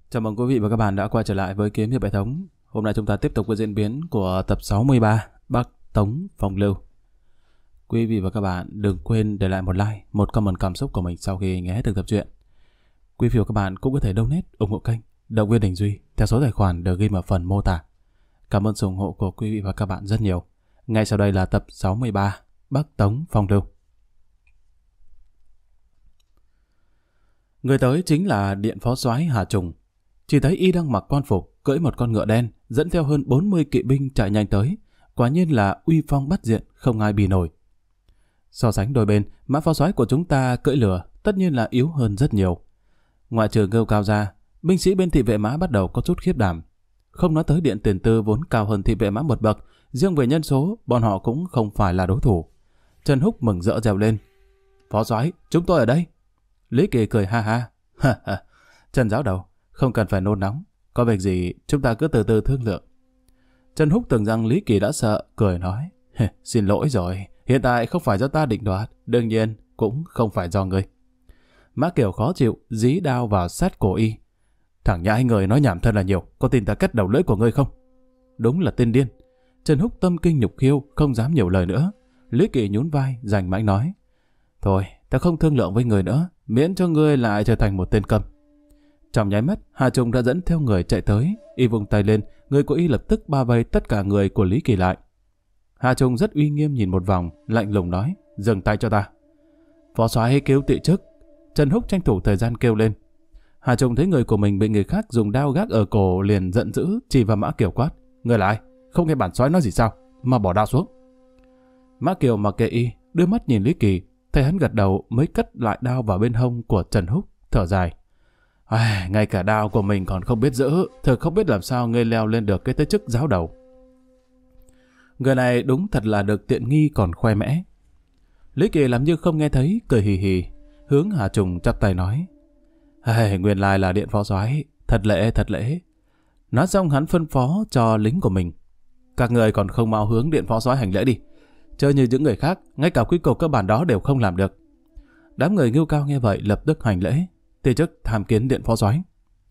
Chào mừng quý vị và các bạn đã quay trở lại với Kiếm Hiệp Hệ Thống. Hôm nay chúng ta tiếp tục với diễn biến của tập 63 Bắc Tống Phong Lưu. Quý vị và các bạn đừng quên để lại một like, một comment cảm xúc của mình sau khi nghe hết từng tập truyện. Quý vị và các bạn cũng có thể donate ủng hộ kênh, động viên Đình Duy theo số tài khoản được ghi ở phần mô tả. Cảm ơn sự ủng hộ của quý vị và các bạn rất nhiều. Ngay sau đây là tập 63 Bắc Tống Phong Lưu. Người tới chính là Điện Phó Soái Hà Trùng. Chỉ thấy y đang mặc quan phục, cưỡi một con ngựa đen, dẫn theo hơn 40 kỵ binh chạy nhanh tới. Quả nhiên là uy phong bắt diện, không ai bì nổi. So sánh đôi bên, mã phó soái của chúng ta cưỡi lừa, tất nhiên là yếu hơn rất nhiều. Ngoại trừ Ngưu Cao ra, binh sĩ bên thị vệ mã bắt đầu có chút khiếp đảm. Không nói tới Điện Tiền Tư vốn cao hơn thị vệ mã một bậc, riêng về nhân số, bọn họ cũng không phải là đối thủ. Trần Húc mừng rỡ reo lên: "Phó soái, chúng tôi ở đây." Lý Kỳ cười ha ha: "Trần giáo đầu, không cần phải nôn nóng, có việc gì chúng ta cứ từ từ thương lượng." Trần Húc tưởng rằng Lý Kỳ đã sợ, cười nói: "Xin lỗi rồi, hiện tại không phải do ta định đoạt, đương nhiên cũng không phải do ngươi." Mã Kiều khó chịu, dí đao vào sát cổ y: "Thằng nhãi người nói nhảm thật là nhiều, có tin ta cắt đầu lưỡi của ngươi không?" Đúng là tên điên. Trần Húc tâm kinh nhục khiêu, không dám nhiều lời nữa. Lý Kỳ nhún vai, rành mãnh nói: "Thôi, ta không thương lượng với người nữa, miễn cho ngươi lại trở thành một tên câm." Trong nháy mắt, Hà Trùng đã dẫn theo người chạy tới, y vung tay lên, người của y lập tức bao vây tất cả người của Lý Kỳ lại. Hà Trùng rất uy nghiêm nhìn một vòng, lạnh lùng nói: "Dừng tay cho ta." "Phó soái kêu tị chức." Trần Húc tranh thủ thời gian kêu lên. Hà Trùng thấy người của mình bị người khác dùng đao gác ở cổ, liền giận dữ chỉ vào Mã Kiều quát: "Ngươi là ai? Không nghe bản soái nói gì sao? Mà bỏ đao xuống." Mã Kiều mặc kệ y, đưa mắt nhìn Lý Kỳ, thấy hắn gật đầu mới cất lại đao vào bên hông của Trần Húc, thở dài: "Ngay cả đao của mình còn không biết giữ, thực không biết làm sao ngươi leo lên được cái tới chức giáo đầu." Người này đúng thật là được tiện nghi còn khoe mẽ. Lý Kỳ làm như không nghe thấy, cười hì hì, hướng Hà Trùng chắp tay nói: "Nguyên lai là Điện Phó soái, thật lễ thật lễ." Nói xong hắn phân phó cho lính của mình: "Các người còn không mau hướng Điện Phó soái hành lễ đi. Chơi như những người khác, ngay cả quy củ cơ bản đó đều không làm được." Đám người Ngưu Cao nghe vậy lập tức hành lễ, ti chức tham kiến Điện Phó soái.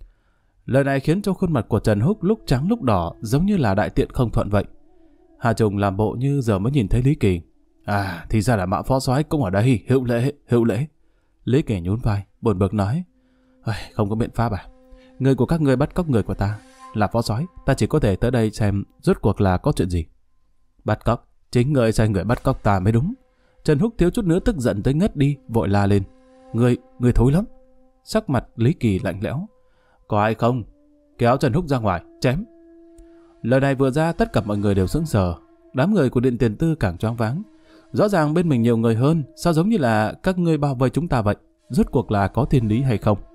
Lời này khiến cho khuôn mặt của Trần Húc lúc trắng lúc đỏ, giống như là đại tiện không thuận vậy. Hà Trùng làm bộ như giờ mới nhìn thấy Lý Kỳ: "Thì ra là Mã Phó soái cũng ở đây, hữu lễ, hữu lễ." Lý Kỳ nhún vai, buồn bực nói: "Không có biện pháp à? Người của các ngươi bắt cóc người của ta, là phó soái, ta chỉ có thể tới đây xem rốt cuộc là có chuyện gì." "Bắt cóc? Chính ngươi sai người bắt cóc ta mới đúng." Trần Húc thiếu chút nữa tức giận tới ngất đi, vội la lên: Ngươi thối lắm." Sắc mặt Lý Kỳ lạnh lẽo: "Có ai không? Kéo Trần Húc ra ngoài, chém." Lời này vừa ra, tất cả mọi người đều sững sờ. Đám người của Điện Tiền Tư càng choáng váng. Rõ ràng bên mình nhiều người hơn, sao giống như là các ngươi bao vây chúng ta vậy? Rốt cuộc là có thiên lý hay không?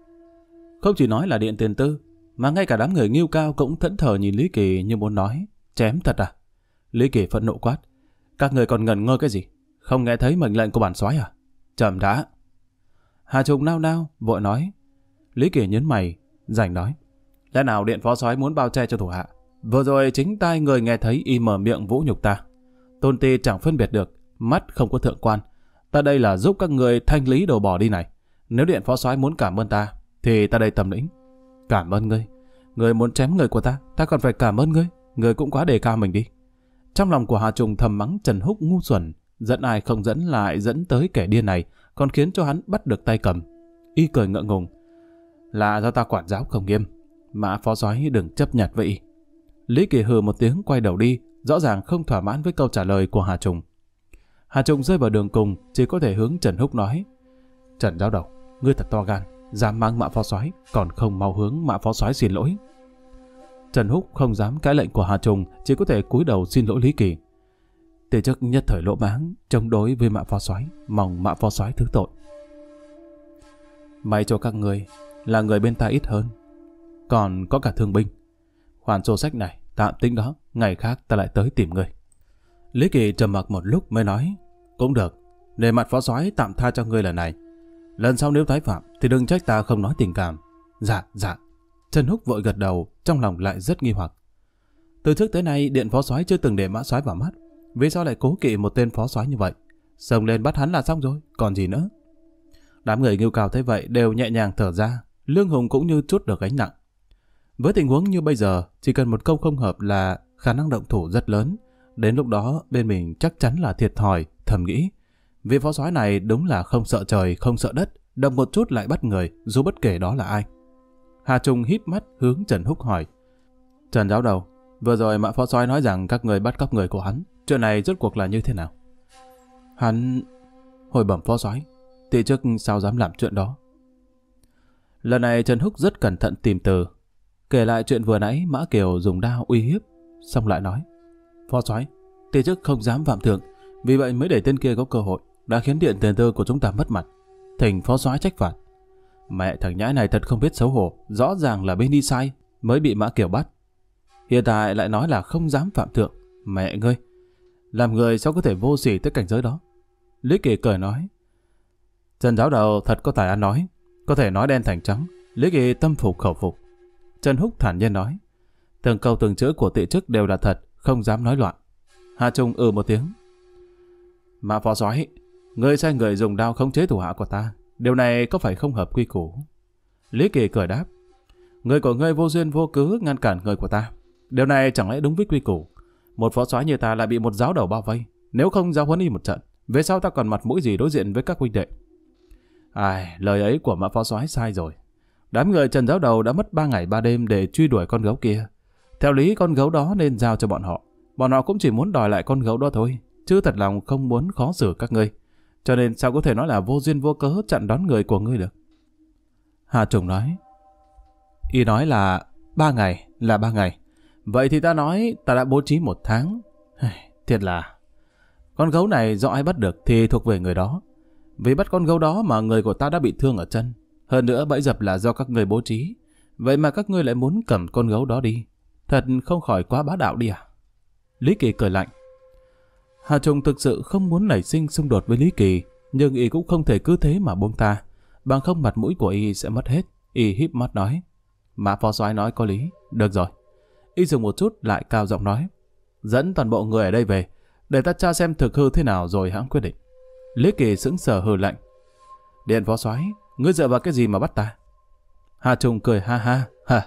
Không chỉ nói là Điện Tiền Tư, mà ngay cả đám người Ngưu Cao cũng thẫn thờ nhìn Lý Kỳ như muốn nói: "Chém thật à?" Lý Kỳ phẫn nộ quát: "Các người còn ngẩn ngơ cái gì? Không nghe thấy mệnh lệnh của bản soái à? Chậm đã." Hà Trùng nao nao vội nói. Lý Kỳ nhấn mày, rành nói: "Lẽ nào Điện Phó soái muốn bao che cho thủ hạ? Vừa rồi chính tai người nghe thấy y mở miệng vũ nhục ta. Tôn ti chẳng phân biệt được, mắt không có thượng quan. Ta đây là giúp các người thanh lý đồ bỏ đi này. Nếu Điện Phó soái muốn cảm ơn ta, thì ta đây tầm lĩnh." "Cảm ơn ngươi? Ngươi muốn chém người của ta, ta còn phải cảm ơn ngươi. Ngươi cũng quá đề cao mình đi." Trong lòng của Hà Trùng thầm mắng Trần Húc ngu xuẩn, dẫn ai không dẫn lại dẫn tới kẻ điên này, còn khiến cho hắn bắt được tay cầm. Y cười ngượng ngùng: "Là do ta quản giáo không nghiêm, Mã Phó soái đừng chấp nhặt với y." Lý Kỳ hừ một tiếng quay đầu đi, rõ ràng không thỏa mãn với câu trả lời của Hà Trùng. Hà Trùng rơi vào đường cùng, chỉ có thể hướng Trần Húc nói: "Trần giáo đầu, ngươi thật to gan, dám mang Mã Phó soái, còn không mau hướng Mã Phó soái xin lỗi." Trần Húc không dám cãi lệnh của Hà Trùng, chỉ có thể cúi đầu xin lỗi Lý Kỳ: "Ti chức nhất thời lỗ mãng, chống đối với Mã Phó soái, mong Mã Phó soái thứ tội." "May cho các người là người bên ta ít hơn, còn có cả thương binh. Khoản sổ sách này tạm tính đó, ngày khác ta lại tới tìm người." Lý Kỳ trầm mặc một lúc mới nói: "Cũng được, để mặt Phó soái tạm tha cho ngươi lần này. Lần sau nếu tái phạm thì đừng trách ta không nói tình cảm." Dạ." Trần Húc vội gật đầu, trong lòng lại rất nghi hoặc. Từ trước tới nay Điện Phó soái chưa từng để Mã soái vào mắt, vì sao lại cố kỵ một tên phó soái như vậy? Xông lên bắt hắn là xong rồi, còn gì nữa. Đám người Ngưu Cao thấy vậy đều nhẹ nhàng thở ra. Lương Hùng cũng như trút được gánh nặng. Với tình huống như bây giờ, chỉ cần một câu không hợp là khả năng động thủ rất lớn. Đến lúc đó, bên mình chắc chắn là thiệt thòi, thầm nghĩ. Vị phó soái này đúng là không sợ trời, không sợ đất, động một chút lại bắt người, dù bất kể đó là ai. Hà Trung híp mắt hướng Trần Húc hỏi. Trần giáo đầu, vừa rồi Mã phó soái nói rằng các người bắt cóc người của hắn. Chuyện này rốt cuộc là như thế nào? Hắn... Hồi bẩm phó soái, thị chức sao dám làm chuyện đó. Lần này Trần Húc rất cẩn thận tìm từ, kể lại chuyện vừa nãy Mã Kiều dùng đao uy hiếp, xong lại nói. Phó soái, thị chức không dám phạm thượng, vì vậy mới để tên kia có cơ hội, đã khiến điện tiền tư của chúng ta mất mặt. Thỉnh phó soái trách phạt. Mẹ thằng nhãi này thật không biết xấu hổ, rõ ràng là bên đi sai mới bị Mã Kiều bắt. Hiện tại lại nói là không dám phạm thượng. Mẹ ngươi, làm người sao có thể vô sỉ tới cảnh giới đó? Lý Kỳ cười nói. Trần giáo đầu thật có tài ăn nói, có thể nói đen thành trắng. Lý Kỳ tâm phục khẩu phục. Trần Húc thản nhiên nói. Từng câu từng chữ của thị chức đều là thật, không dám nói loạn. Hà Trung một tiếng. Mà phó soái, ngươi sai người dùng đao khống chế thủ hạ của ta, điều này có phải không hợp quy củ? Lý Kỳ cười đáp. Người của ngươi vô duyên vô cớ ngăn cản người của ta, điều này chẳng lẽ đúng với quy củ? Một phó soái như ta lại bị một giáo đầu bao vây, nếu không giáo huấn y một trận, về sau ta còn mặt mũi gì đối diện với các huynh đệ? Lời ấy của Mã phó soái sai rồi. Đám người Trần giáo đầu đã mất 3 ngày 3 đêm để truy đuổi con gấu kia. Theo lý con gấu đó nên giao cho bọn họ. Bọn họ cũng chỉ muốn đòi lại con gấu đó thôi, chứ thật lòng không muốn khó xử các ngươi. Cho nên sao có thể nói là vô duyên vô cớ chặn đón người của ngươi được? Hà Trùng nói. Y nói là 3 ngày là 3 ngày. Vậy thì ta nói ta đã bố trí 1 tháng. Thiệt là... Con gấu này do ai bắt được thì thuộc về người đó. Vì bắt con gấu đó mà người của ta đã bị thương ở chân. Hơn nữa bẫy dập là do các người bố trí. Vậy mà các ngươi lại muốn cầm con gấu đó đi. Thật không khỏi quá bá đạo đi à? Lý Kỳ cười lạnh. Hà Trung thực sự không muốn nảy sinh xung đột với Lý Kỳ, nhưng y cũng không thể cứ thế mà buông tha, bằng không mặt mũi của y sẽ mất hết. Y híp mắt nói. Mã phó soái nói có lý. Được rồi. Y dừng một chút lại cao giọng nói. Dẫn toàn bộ người ở đây về, để ta tra xem thực hư thế nào rồi hãng quyết định. Lý Kỳ sững sờ hừ lạnh. Điện phó soái, ngươi dựa vào cái gì mà bắt ta? Hà Trung cười ha ha.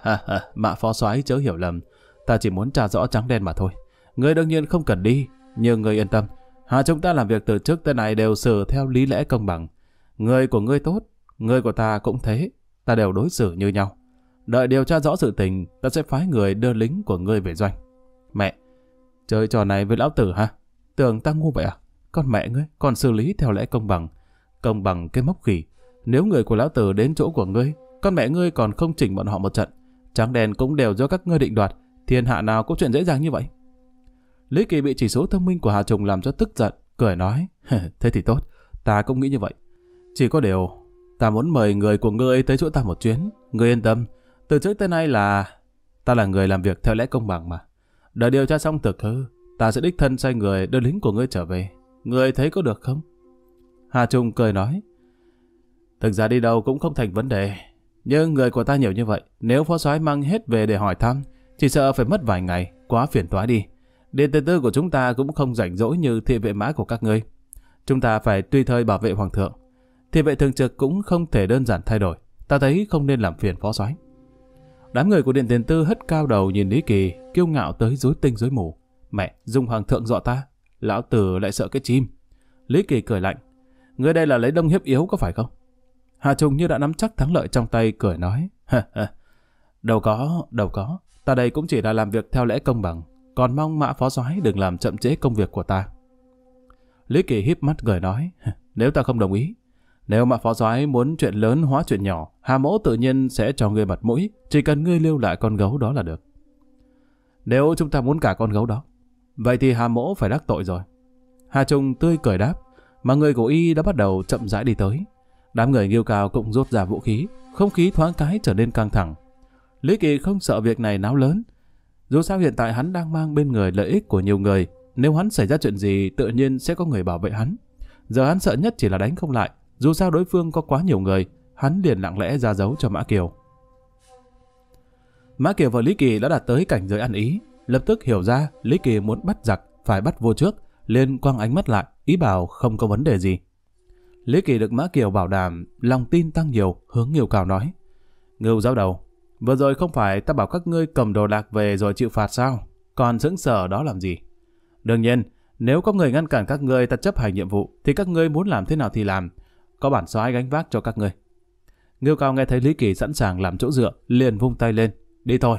Mã phó soái chớ hiểu lầm, ta chỉ muốn tra rõ trắng đen mà thôi. Ngươi đương nhiên không cần đi, nhưng ngươi yên tâm, Hà chúng ta làm việc từ trước tới nay đều xử theo lý lẽ công bằng. Người của ngươi tốt, người của ta cũng thế, ta đều đối xử như nhau. Đợi điều tra rõ sự tình, ta sẽ phái người đưa lính của ngươi về doanh. Mẹ, chơi trò này với lão tử hả? Tưởng ta ngu vậy à? Con mẹ ngươi còn xử lý theo lẽ công bằng. Công bằng cái mốc khỉ. Nếu người của lão tử đến chỗ của ngươi, con mẹ ngươi còn không chỉnh bọn họ một trận. Trắng đen cũng đều do các ngươi định đoạt. Thiên hạ nào có chuyện dễ dàng như vậy? Lý Kỳ bị chỉ số thông minh của Hà Trùng làm cho tức giận, cười nói. Thế thì tốt, ta cũng nghĩ như vậy. Chỉ có điều, ta muốn mời người của ngươi tới chỗ ta một chuyến. Ngươi yên tâm, từ trước tới nay là ta là người làm việc theo lẽ công bằng mà. Đợi điều tra xong thực hư, ta sẽ đích thân sai người đưa lính của ngươi trở về. Ngươi thấy có được không? Hà Trung cười nói. Thực ra đi đâu cũng không thành vấn đề. Nhưng người của ta nhiều như vậy, nếu phó soái mang hết về để hỏi thăm, chỉ sợ phải mất vài ngày, quá phiền toái đi. Điện tiền tư của chúng ta cũng không rảnh rỗi như thị vệ mã của các ngươi. Chúng ta phải tùy thời bảo vệ hoàng thượng. Thị vệ thường trực cũng không thể đơn giản thay đổi. Ta thấy không nên làm phiền phó soái. Đám người của điện tiền tư hất cao đầu nhìn Lý Kỳ, kiêu ngạo tới rối tinh rối mù. Mẹ, dùng hoàng thượng dọa ta, lão tử lại sợ cái chim. Lý Kỳ cười lạnh. Ngươi đây là lấy đông hiếp yếu có phải không? Hà Trung như đã nắm chắc thắng lợi trong tay, cười nói. Đâu có. Ta đây cũng chỉ là làm việc theo lẽ công bằng. Còn mong Mã phó soái đừng làm chậm trễ công việc của ta. Lý Kỳ híp mắt cười nói. Nếu ta không đồng ý, nếu Mã phó soái muốn chuyện lớn hóa chuyện nhỏ, Hà mỗ tự nhiên sẽ cho ngươi mặt mũi, chỉ cần ngươi lưu lại con gấu đó là được. Nếu chúng ta muốn cả con gấu đó, vậy thì Hà mỗ phải đắc tội rồi. Hà Trung tươi cười đáp, mà người của y đã bắt đầu chậm rãi đi tới. Đám người Nghiêu Cao cũng rút ra vũ khí, không khí thoáng cái trở nên căng thẳng. Lý Kỳ không sợ việc này náo lớn. Dù sao hiện tại hắn đang mang bên người lợi ích của nhiều người, nếu hắn xảy ra chuyện gì tự nhiên sẽ có người bảo vệ hắn. Giờ hắn sợ nhất chỉ là đánh không lại, dù sao đối phương có quá nhiều người, hắn liền lặng lẽ ra dấu cho Mã Kiều. Mã Kiều và Lý Kỳ đã đạt tới cảnh giới ăn ý, lập tức hiểu ra Lý Kỳ muốn bắt giặc phải bắt vua trước, liền quăng ánh mắt lại, ý bảo không có vấn đề gì. Lý Kỳ được Mã Kiều bảo đảm, lòng tin tăng nhiều, hướng Nghiêu Cao nói. Ngưu giáo đầu, vừa rồi không phải ta bảo các ngươi cầm đồ đạc về rồi chịu phạt sao? Còn sững sờ đó làm gì? Đương nhiên, nếu có người ngăn cản các ngươi ta chấp hành nhiệm vụ, thì các ngươi muốn làm thế nào thì làm. Có bản soái gánh vác cho các ngươi. Ngưu Cao nghe thấy Lý Kỳ sẵn sàng làm chỗ dựa, liền vung tay lên. Đi thôi.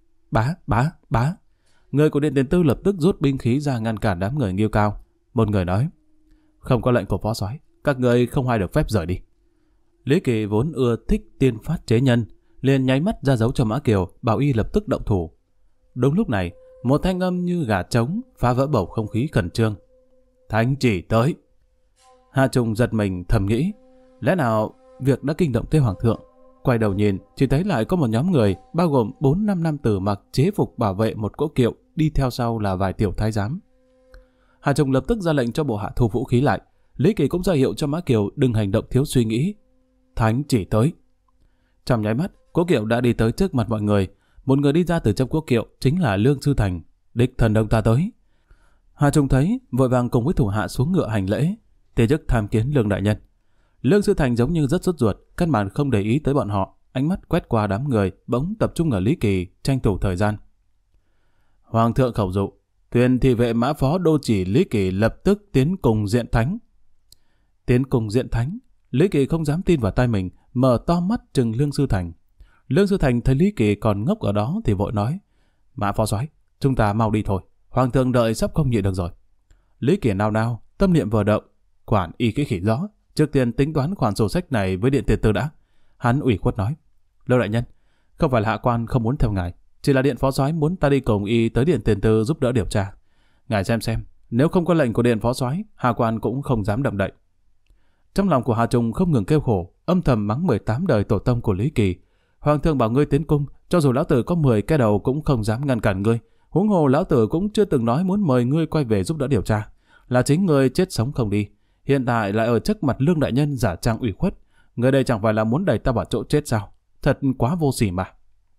Bá. Người của Điện Tiền Tư lập tức rút binh khí ra ngăn cản đám người Ngưu Cao. Một người nói, không có lệnh của phó soái, các ngươi không ai được phép rời đi. Lý Kỳ vốn ưa thích tiên phát chế nhân, liền nháy mắt ra dấu cho Mã Kiều, bảo y lập tức động thủ. Đúng lúc này, một thanh âm như gà trống phá vỡ bầu không khí khẩn trương. Thánh chỉ tới. Hạ Trùng giật mình thầm nghĩ, lẽ nào việc đã kinh động tới hoàng thượng? Quay đầu nhìn, chỉ thấy lại có một nhóm người bao gồm 4-5 nam tử mặc chế phục bảo vệ một cỗ kiệu, đi theo sau là vài tiểu thái giám. Hạ Trùng lập tức ra lệnh cho bộ hạ thu vũ khí lại. Lý Kỳ cũng ra hiệu cho Mã Kiều đừng hành động thiếu suy nghĩ. Thánh chỉ tới. Trong nháy mắt, cỗ kiệu đã đi tới trước mặt mọi người. Một người đi ra từ trong cỗ kiệu chính là Lương Sư Thành, đích thần ông ta tới. Hạ Trùng thấy, vội vàng cùng với thủ hạ xuống ngựa hành lễ, tề chức tham kiến Lương đại nhân. Lương Sư Thành giống như rất sốt ruột, căn bản không để ý tới bọn họ, ánh mắt quét qua đám người, bỗng tập trung ở Lý Kỳ, tranh thủ thời gian. Hoàng thượng khẩu dụ, thuyền thị vệ mã phó đô chỉ Lý Kỳ lập tức tiến cùng diện thánh. Tiến cùng diện thánh, Lý Kỳ không dám tin vào tai mình, mở to mắt trừng Lương Sư Thành. Lương Sư Thành thấy Lý Kỳ còn ngốc ở đó thì vội nói, Mã phó soái, chúng ta mau đi thôi, hoàng thượng đợi sắp không nhịn được rồi. Lý Kỳ nao nao, tâm niệm vừa động, quản y cái khỉ gió, trước tiên tính toán khoản sổ sách này với Điện Tiền Tư đã. Hắn ủy khuất nói, Lương đại nhân, không phải là hạ quan không muốn theo ngài, chỉ là Điện phó soái muốn ta đi cùng y tới Điện Tiền Tư giúp đỡ điều tra. Ngài xem, nếu không có lệnh của Điện phó soái, hạ quan cũng không dám động đậy. Trong lòng của Hà Trùng không ngừng kêu khổ, âm thầm mắng 18 đời tổ tông của Lý Kỳ. Hoàng thượng bảo ngươi tiến cung, cho dù lão tử có 10 cái đầu cũng không dám ngăn cản ngươi. Huống hồ lão tử cũng chưa từng nói muốn mời ngươi quay về giúp đỡ điều tra, là chính ngươi chết sống không đi. Hiện tại lại ở trước mặt Lương đại nhân giả trang ủy khuất, người đây chẳng phải là muốn đẩy ta vào chỗ chết sao? Thật quá vô sỉ mà.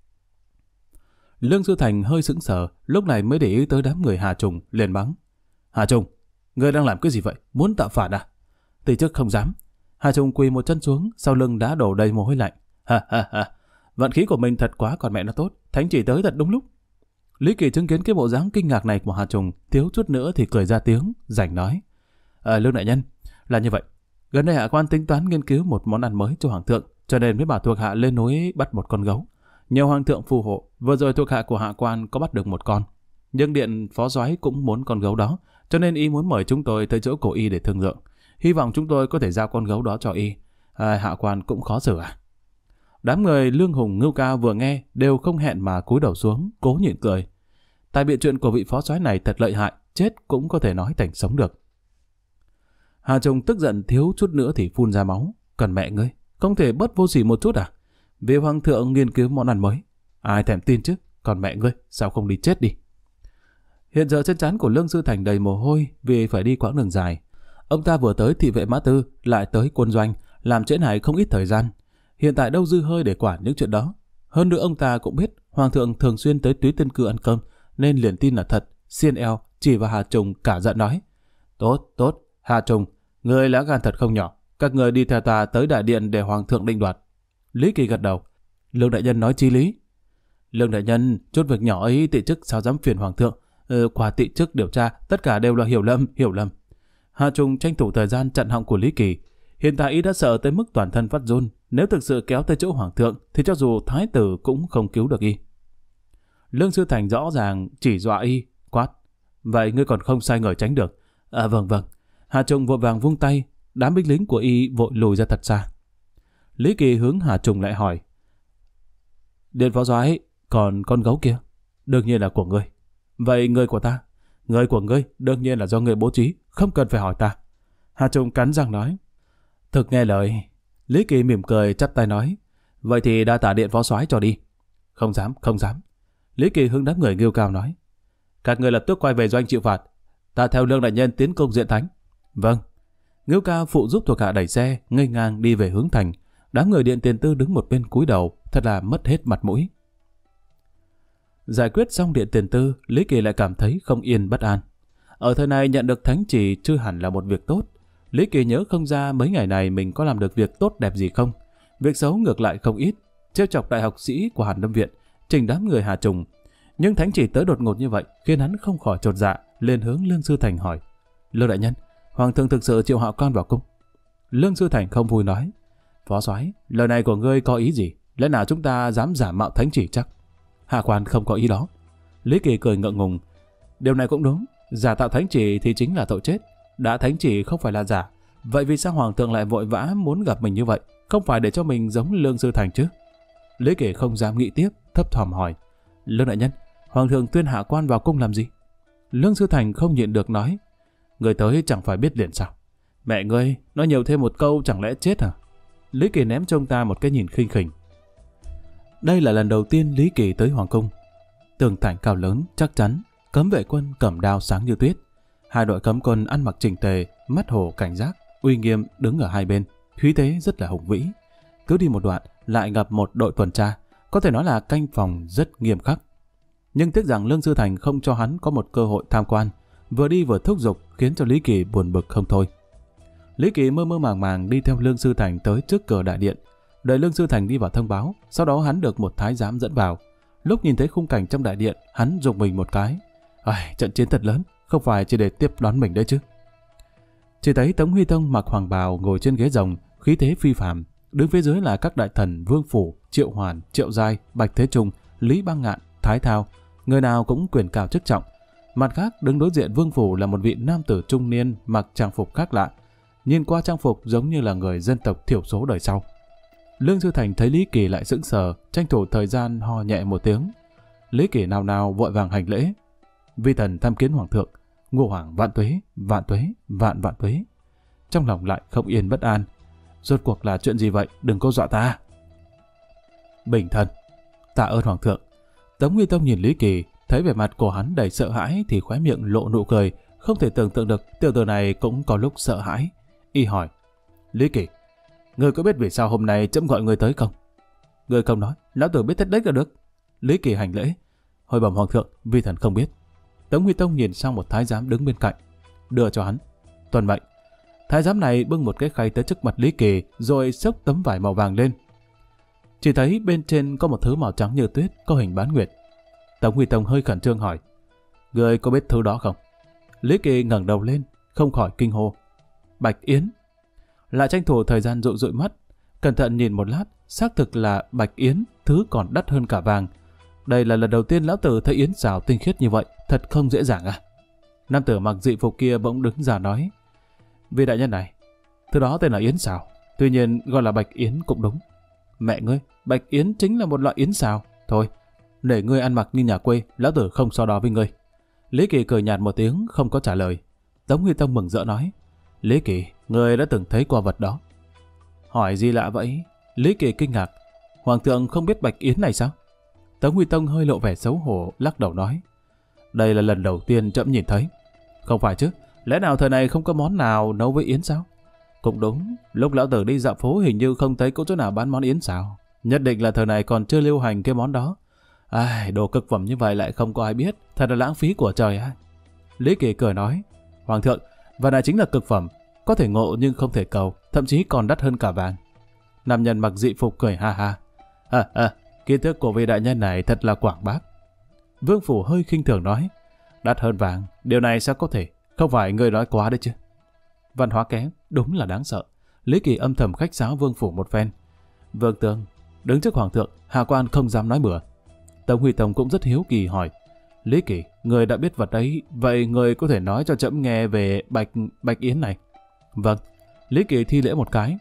Lương Sư Thành hơi sững sờ, lúc này mới để ý tới đám người Hà Trùng, liền mắng. Hà Trùng, ngươi đang làm cái gì vậy? Muốn tạo phản à? Từ trước không dám. Hà Trùng quỳ một chân xuống, sau lưng đã đổ đầy mồ hôi lạnh. Ha, vận khí của mình thật quá còn mẹ nó tốt, thánh chỉ tới thật đúng lúc. Lý Kỳ chứng kiến cái bộ dáng kinh ngạc này của Hà Trùng, thiếu chút nữa thì cười ra tiếng, rảnh nói. Lương đại nhân, là như vậy. Gần đây hạ quan tính toán nghiên cứu một món ăn mới cho hoàng thượng, cho nên mới bảo thuộc hạ lên núi bắt một con gấu. Nhờ hoàng thượng phù hộ, vừa rồi thuộc hạ của hạ quan có bắt được một con. Nhưng Điện phó soái cũng muốn con gấu đó, cho nên y muốn mời chúng tôi tới chỗ của y để thương lượng. Hy vọng chúng tôi có thể giao con gấu đó cho y. Hạ quan cũng khó xử à? Đám người Lương Hùng Ngưu Cao vừa nghe đều không hẹn mà cúi đầu xuống, cố nhịn cười. Tại biện chuyện của vị phó soái này thật lợi hại, chết cũng có thể nói thành sống được. Hà Trùng tức giận thiếu chút nữa thì phun ra máu. Cần mẹ ngươi, không thể bớt vô sỉ một chút à? Vì hoàng thượng nghiên cứu món ăn mới, ai thèm tin chứ? Còn mẹ ngươi, sao không đi chết đi? Hiện giờ trên trán của Lương Sư Thành đầy mồ hôi vì phải đi quãng đường dài. Ông ta vừa tới thị vệ Mã Tư, lại tới quân doanh, làm trễ nải không ít thời gian. Hiện tại đâu dư hơi để quản những chuyện đó. Hơn nữa ông ta cũng biết hoàng thượng thường xuyên tới Túy Tân Cư ăn cơm, nên liền tin là thật. Xiên eo chỉ vào Hà Trùng cả giận nói. Tốt, Hà Trùng, người lá gan thật không nhỏ. Các người đi theo ta tới đại điện để hoàng thượng định đoạt. Lý Kỳ gật đầu. Lương đại nhân nói chí lý. Lương đại nhân, chút việc nhỏ ấy tị chức sao dám phiền hoàng thượng. Qua tị chức điều tra, tất cả đều là hiểu lầm. Hà Trùng tranh thủ thời gian chặn họng của Lý Kỳ. Hiện tại y đã sợ tới mức toàn thân phát run. Nếu thực sự kéo tới chỗ hoàng thượng, thì cho dù thái tử cũng không cứu được y. Lương Sư Thành rõ ràng chỉ dọa y, quát. Vậy ngươi còn không sai người tránh được. Vâng. Hà Trùng vội vàng vung tay, đám binh lính của y vội lùi ra thật xa. Lý Kỳ hướng Hà Trùng lại hỏi. Điện phó soái, còn con gấu kia? Đương nhiên là của ngươi. Vậy người của ta? Người của ngươi đương nhiên là do ngươi bố trí, không cần phải hỏi ta. Hà Trùng cắn răng nói. Thực nghe lời. Lý Kỳ mỉm cười chắp tay nói. Vậy thì đa tạ Điện phó soái cho đi. Không dám. Lý Kỳ hướng đám người Ngưu Cao nói. Các người lập tức quay về doanh chịu phạt. Ta theo Lương đại nhân tiến công diện thánh. Vâng. Ngưu Cao phụ giúp thuộc hạ đẩy xe, ngây ngang đi về hướng thành. Đám người Điện Tiền Tư đứng một bên cúi đầu, thật là mất hết mặt mũi. Giải quyết xong Điện Tiền Tư, Lý Kỳ lại cảm thấy không yên bất an. Ở thời này nhận được thánh chỉ chưa hẳn là một việc tốt. Lý Kỳ nhớ không ra mấy ngày này mình có làm được việc tốt đẹp gì không. Việc xấu ngược lại không ít. trêu chọc đại học sĩ của Hàn Lâm Viện, chỉnh đám người Hà Trùng. Nhưng thánh chỉ tới đột ngột như vậy khiến hắn không khỏi chột dạ, lên hướng Lương Sư Thành hỏi: Lương đại nhân, hoàng thượng thực sự triệu Hạ Quan vào cung? Lương Sư Thành không vui nói: Phó soái, lời này của ngươi có ý gì? Lẽ nào chúng ta dám giả mạo thánh chỉ chắc? Hạ Quan không có ý đó. Lý Kỳ cười ngượng ngùng: Điều này cũng đúng, giả tạo thánh chỉ thì chính là tội chết. Đã thánh chỉ không phải là giả, vậy vì sao hoàng thượng lại vội vã muốn gặp mình như vậy? Không phải để cho mình giống Lương Sư Thành chứ? Lý Kỳ không dám nghĩ tiếp, thấp thỏm hỏi: Lương đại nhân, hoàng thượng tuyên Hạ Quan vào cung làm gì? Lương Sư Thành không nhịn được nói: Người tới chẳng phải biết liền sao? Mẹ ngươi, nói nhiều thêm một câu chẳng lẽ chết à? Lý Kỳ ném cho ông ta một cái nhìn khinh khỉnh. Đây là lần đầu tiên Lý Kỳ tới hoàng cung. Tường thành cao lớn, chắc chắn, cấm vệ quân cầm đao sáng như tuyết. Hai đội cấm quân ăn mặc chỉnh tề, mắt hổ cảnh giác, uy nghiêm đứng ở hai bên, khí thế rất là hùng vĩ. Cứ đi một đoạn lại gặp một đội tuần tra, có thể nói là canh phòng rất nghiêm khắc. Nhưng tiếc rằng Lương Sư Thành không cho hắn có một cơ hội tham quan, vừa đi vừa thúc giục khiến cho Lý Kỳ buồn bực không thôi. Lý Kỳ mơ mơ màng màng đi theo Lương Sư Thành tới trước cửa đại điện, đợi Lương Sư Thành đi vào thông báo, sau đó hắn được một thái giám dẫn vào. Lúc nhìn thấy khung cảnh trong đại điện, hắn rùng mình một cái. Trận chiến thật lớn, không phải chỉ để tiếp đón mình đấy chứ. Chỉ thấy Tống Huy Tông mặc hoàng bào ngồi trên ghế rồng, khí thế phi phàm. Đứng phía dưới là các đại thần Vương Phủ, Triệu Hoàn, Triệu Giai, Bạch Thế Trung, Lý Bang Ngạn, Thái Thao, người nào cũng quyền cao chức trọng. Mặt khác, đứng đối diện Vương Phủ là một vị nam tử trung niên mặc trang phục khác lạ, nhìn qua trang phục giống như là người dân tộc thiểu số đời sau. Lương Sư Thành thấy Lý Kỳ lại sững sờ, tranh thủ thời gian ho nhẹ một tiếng. Lý Kỳ nào nào vội vàng hành lễ: Vi thần tham kiến hoàng thượng, Ngô Hoàng vạn tuế, vạn tuế, vạn vạn tuế. Trong lòng lại không yên bất an. Rốt cuộc là chuyện gì vậy? Đừng có dọa ta. Bình thân. Tạ ơn hoàng thượng. Tống Huy Tông nhìn Lý Kỳ, thấy vẻ mặt của hắn đầy sợ hãi thì khóe miệng lộ nụ cười, không thể tưởng tượng được tiểu tử này cũng có lúc sợ hãi. Y hỏi: Lý Kỳ, ngươi có biết vì sao hôm nay trẫm gọi ngươi tới không? Ngươi không nói, lão tử biết hết đấy là được. Lý Kỳ hành lễ: Hồi bẩm hoàng thượng, vi thần không biết. Tống Huy Tông nhìn sang một thái giám đứng bên cạnh, đưa cho hắn. Tuân mệnh. Thái giám này bưng một cái khay tới trước mặt Lý Kỳ, rồi xốc tấm vải màu vàng lên. Chỉ thấy bên trên có một thứ màu trắng như tuyết, có hình bán nguyệt. Tống Huy Tông hơi khẩn trương hỏi: Ngươi có biết thứ đó không? Lý Kỳ ngẩng đầu lên, không khỏi kinh hô: Bạch Yến. Lại tranh thủ thời gian dụi mắt, cẩn thận nhìn một lát, xác thực là Bạch Yến, thứ còn đắt hơn cả vàng. Đây là lần đầu tiên lão tử thấy yến xào tinh khiết như vậy, thật không dễ dàng à? Nam tử mặc dị phục kia bỗng đứng ra nói: Vị đại nhân này, thứ đó tên là yến xào, tuy nhiên gọi là Bạch Yến cũng đúng. Mẹ ngươi, Bạch Yến chính là một loại yến xào. Thôi, để ngươi ăn mặc như nhà quê, lão tử không so đo với ngươi. Lý Kỳ cười nhạt một tiếng, không có trả lời. Tống Huy Tông mừng rỡ nói: Lý Kỳ, ngươi đã từng thấy qua vật đó? Hỏi gì lạ vậy? Lý Kỳ kinh ngạc: Hoàng thượng không biết Bạch Yến này sao? Tống Huy Tông hơi lộ vẻ xấu hổ, lắc đầu nói: Đây là lần đầu tiên trẫm nhìn thấy. Không phải chứ, lẽ nào thời này không có món nào nấu với yến sao? Cũng đúng, lúc lão tử đi dạo phố hình như không thấy có chỗ nào bán món yến xào. Nhất định là thời này còn chưa lưu hành cái món đó. Đồ cực phẩm như vậy lại không có ai biết, thật là lãng phí của trời á. Lý Kỳ cười nói: Hoàng thượng, và này chính là cực phẩm, có thể ngộ nhưng không thể cầu, thậm chí còn đắt hơn cả vàng. Nam nhân mặc dị phục cười ha ha: Kiến thức của vị đại nhân này thật là quảng bác. Vương Phủ hơi khinh thường nói: Đắt hơn vàng, điều này sao có thể? Không phải người nói quá đấy chứ? Văn hóa kém, đúng là đáng sợ. Lý Kỳ âm thầm khách sáo Vương Phủ một phen. Vương Tương, đứng trước hoàng thượng, Hạ Quan không dám nói bừa. Tống Huy Tông cũng rất hiếu kỳ hỏi: Lý Kỳ, người đã biết vật ấy, vậy người có thể nói cho trẫm nghe về Bạch Yến này? Vâng. Lý Kỳ thi lễ một cái.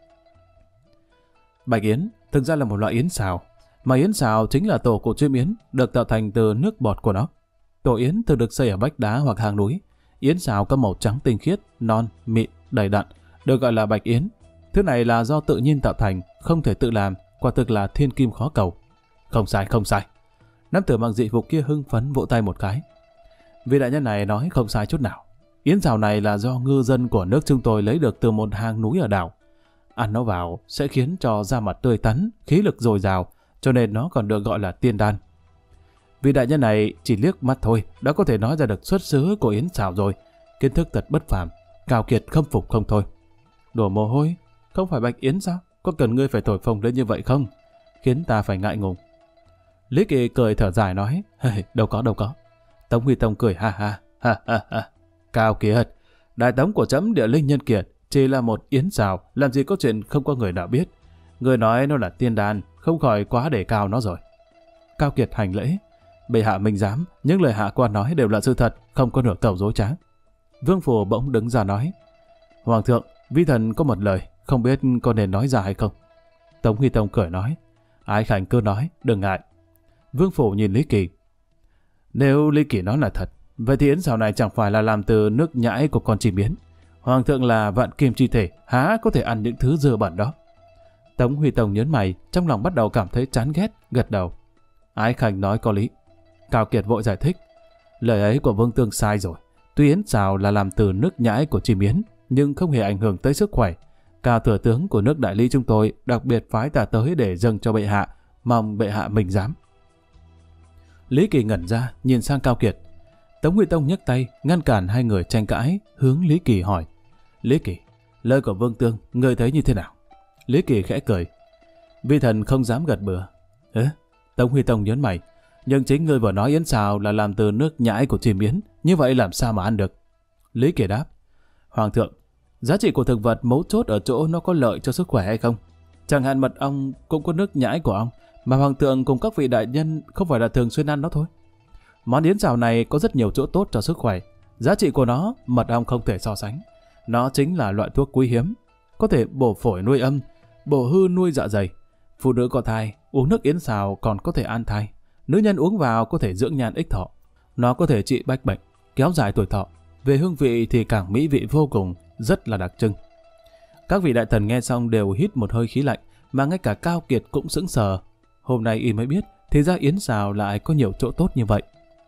Bạch Yến thực ra là một loại yến xào, mà yến xào chính là tổ của chim yến, được tạo thành từ nước bọt của nó. Tổ yến thường được xây ở vách đá hoặc hang núi. Yến xào có màu trắng tinh khiết, non, mịn, đầy đặn, được gọi là Bạch Yến. Thứ này là do tự nhiên tạo thành, không thể tự làm, quả thực là thiên kim khó cầu. Không sai, không sai. Nam tử mặc dị phục kia hưng phấn vỗ tay một cái. Vị đại nhân này nói không sai chút nào. Yến xào này là do ngư dân của nước chúng tôi lấy được từ một hang núi ở đảo. Ăn nó vào sẽ khiến cho da mặt tươi tắn, khí lực dồi dào, cho nên nó còn được gọi là tiên đan. Vị đại nhân này chỉ liếc mắt thôi đã có thể nói ra được xuất xứ của yến xào rồi. Kiến thức thật bất phàm, cào kiệt khâm phục không thôi. Đổ mồ hôi, không phải Bạch Yến sao? Có cần ngươi phải thổi phồng lên như vậy không? khiến ta phải ngại ngùng. Lý Kỳ cười thở dài nói, đâu có. Tống Huy Tông cười ha. Cao Kiệt, đại tống của trẫm Địa Linh Nhân Kiệt chỉ là một yến xào, làm gì có chuyện không có người nào biết. Người nói nó là tiên đan, không khỏi quá đề cao nó rồi. Cao Kiệt hành lễ, bệ hạ minh giám, những lời hạ quan nói đều là sự thật, không có nửa câu dối trá. Vương Phủ bỗng đứng ra nói, Hoàng thượng, vi thần có một lời, không biết có nên nói ra hay không. Tống Huy Tông cười nói, Ái Khanh cứ nói, đừng ngại. Vương Phủ nhìn Lý Kỳ, nếu Lý Kỳ nói là thật, vậy thì yến xào này chẳng phải là làm từ nước nhãi của con chim yến. Hoàng thượng là vạn kim chi thể, há có thể ăn những thứ dơ bẩn đó. Tống Huy Tông nhớn mày, trong lòng bắt đầu cảm thấy chán ghét, gật đầu. Ái Khanh nói có lý. Cao Kiệt vội giải thích, lời ấy của Vương Tương sai rồi. Tuy yến xào là làm từ nước nhãi của chim yến, nhưng không hề ảnh hưởng tới sức khỏe. Cao thừa tướng của nước Đại Lý chúng tôi đặc biệt phái ta tới để dâng cho bệ hạ, mong bệ hạ minh giám. Lý Kỳ ngẩn ra, nhìn sang Cao Kiệt. Tống Huy Tông nhấc tay, ngăn cản hai người tranh cãi, hướng Lý Kỳ hỏi. Lý Kỳ, lời của Vương Tương, ngươi thấy như thế nào? Lý Kỳ khẽ cười. Vi thần không dám gật bừa. Tống Huy Tông nhớn mày. Nhưng chính ngươi vừa nói yến xào là làm từ nước nhãi của chim yến, như vậy làm sao mà ăn được? Lý Kỳ đáp. Hoàng thượng, giá trị của thực vật mấu chốt ở chỗ nó có lợi cho sức khỏe hay không? Chẳng hạn mật ong cũng có nước nhãi của ong, mà hoàng thượng cùng các vị đại nhân không phải là thường xuyên ăn nó thôi. Món yến xào này có rất nhiều chỗ tốt cho sức khỏe. Giá trị của nó, mật ong không thể so sánh. Nó chính là loại thuốc quý hiếm, có thể bổ phổi nuôi âm, bổ hư nuôi dạ dày. Phụ nữ có thai, uống nước yến xào còn có thể an thai. Nữ nhân uống vào có thể dưỡng nhan ích thọ. Nó có thể trị bách bệnh, kéo dài tuổi thọ. Về hương vị thì càng mỹ vị vô cùng, rất là đặc trưng. Các vị đại thần nghe xong đều hít một hơi khí lạnh, mà ngay cả Cao Kiệt cũng sững sờ. Hôm nay y mới biết, thì ra yến xào lại có nhiều chỗ tốt như vậy.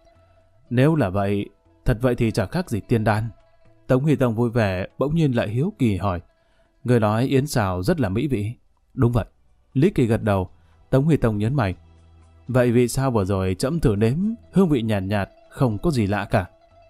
Nếu là vậy, thật vậy thì chẳng khác gì tiên đan. Tống Huy Tông vui vẻ, bỗng nhiên lại hiếu kỳ hỏi. Người nói yến xào rất là mỹ vị. Đúng vậy. Lý Kỳ gật đầu. Tống Huy Tông nhấn mày. Vậy vì sao vừa rồi trẫm thử nếm, hương vị nhàn nhạt, không có gì lạ cả?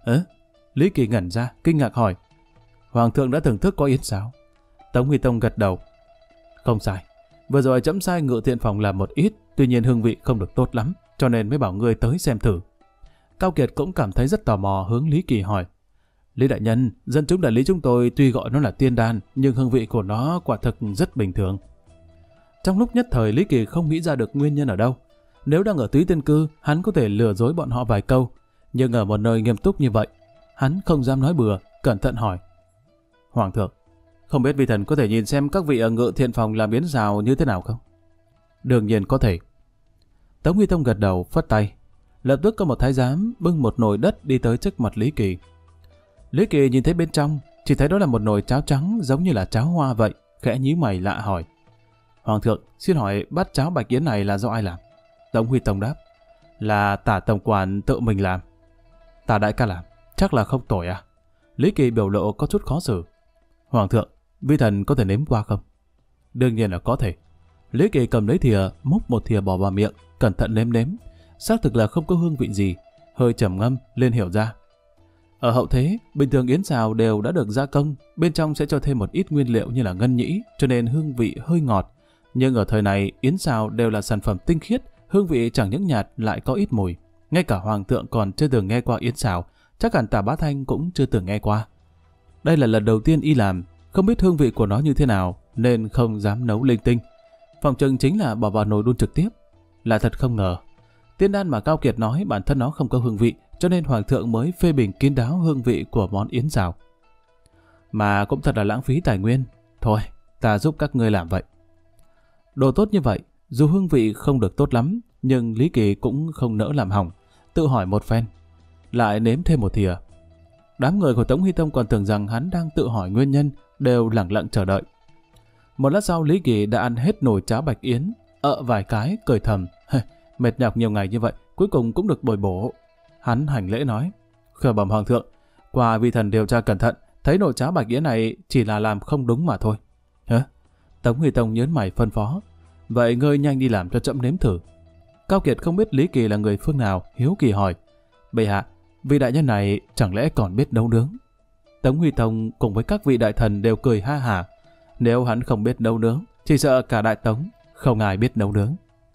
Lý Kỳ ngẩn ra, kinh ngạc hỏi. Hoàng thượng đã thưởng thức có yến xào? Tống Huy Tông gật đầu. Không sai. Vừa rồi trẫm sai Ngự Thiện Phòng làm một ít, tuy nhiên hương vị không được tốt lắm, cho nên mới bảo ngươi tới xem thử. Cao Kiệt cũng cảm thấy rất tò mò, hướng Lý Kỳ hỏi. Lý đại nhân, dân chúng Đại Lý chúng tôi tuy gọi nó là tiên đan, nhưng hương vị của nó quả thực rất bình thường. Trong lúc nhất thời Lý Kỳ không nghĩ ra được nguyên nhân ở đâu. Nếu đang ở Túy Tiên Cư, hắn có thể lừa dối bọn họ vài câu, nhưng ở một nơi nghiêm túc như vậy, hắn không dám nói bừa, cẩn thận hỏi. Hoàng thượng, không biết vi thần có thể nhìn xem các vị ở Ngự Thiện Phòng làm yến xào như thế nào không? Đương nhiên có thể. Tống Huy Tông gật đầu, phất tay. Lập tức có một thái giám bưng một nồi đất đi tới trước mặt Lý Kỳ. Lý Kỳ nhìn thấy bên trong, chỉ thấy đó là một nồi cháo trắng giống như là cháo hoa vậy, khẽ nhíu mày lạ hỏi. Hoàng thượng, xin hỏi bát cháo bạch yến này là do ai làm? Tống Huy Tông đáp. Là Tả tổng quản tự mình làm. Tả đại ca làm, chắc là không tồi à? Lý Kỳ biểu lộ có chút khó xử. Hoàng thượng, vi thần có thể nếm qua không? Đương nhiên là có thể. Lý Kỳ cầm lấy thìa, múc một thìa bỏ vào miệng, cẩn thận nếm. Xác thực là không có hương vị gì, hơi trầm ngâm, lên hiểu ra. Ở hậu thế, bình thường yến xào đều đã được gia công, bên trong sẽ cho thêm một ít nguyên liệu như là ngân nhĩ, cho nên hương vị hơi ngọt. Nhưng ở thời này, yến xào đều là sản phẩm tinh khiết, hương vị chẳng những nhạt lại có ít mùi. Ngay cả hoàng thượng còn chưa từng nghe qua yến xào, chắc hẳn Tả Bá Thanh cũng chưa từng nghe qua. Đây là lần đầu tiên y làm, không biết hương vị của nó như thế nào, nên không dám nấu linh tinh. Phòng chừng chính là bỏ vào nồi đun trực tiếp. Là thật không ngờ. Tiên đan mà Cao Kiệt nói bản thân nó không có hương vị, cho nên hoàng thượng mới phê bình kín đáo hương vị của món yến xào. Mà cũng thật là lãng phí tài nguyên. Thôi, ta giúp các ngươi làm vậy. Đồ tốt như vậy, dù hương vị không được tốt lắm, nhưng Lý Kỳ cũng không nỡ làm hỏng, tự hỏi một phen, lại nếm thêm một thìa. Đám người của Tống Huy Tông còn tưởng rằng hắn đang tự hỏi nguyên nhân, đều lẳng lặng chờ đợi. Một lát sau Lý Kỳ đã ăn hết nồi cháo bạch yến, vài cái, cười thầm. Mệt nhọc nhiều ngày như vậy, cuối cùng cũng được bồi bổ. Hắn hành lễ nói, khởi bẩm hoàng thượng, qua vi thần điều tra cẩn thận, thấy nồi cháo bạch yến này chỉ là làm không đúng mà thôi. Tống Huy Tông nhớn mày phân phó, vậy ngươi nhanh đi làm cho trẫm nếm thử. Cao Kiệt không biết Lý Kỳ là người phương nào, hiếu kỳ hỏi, bệ hạ, vị đại nhân này chẳng lẽ còn biết nấu nướng? Tống Huy Tông cùng với các vị đại thần đều cười ha hả. Nếu hắn không biết nấu nướng, chỉ sợ cả đại tống không ai biết nấu nướng.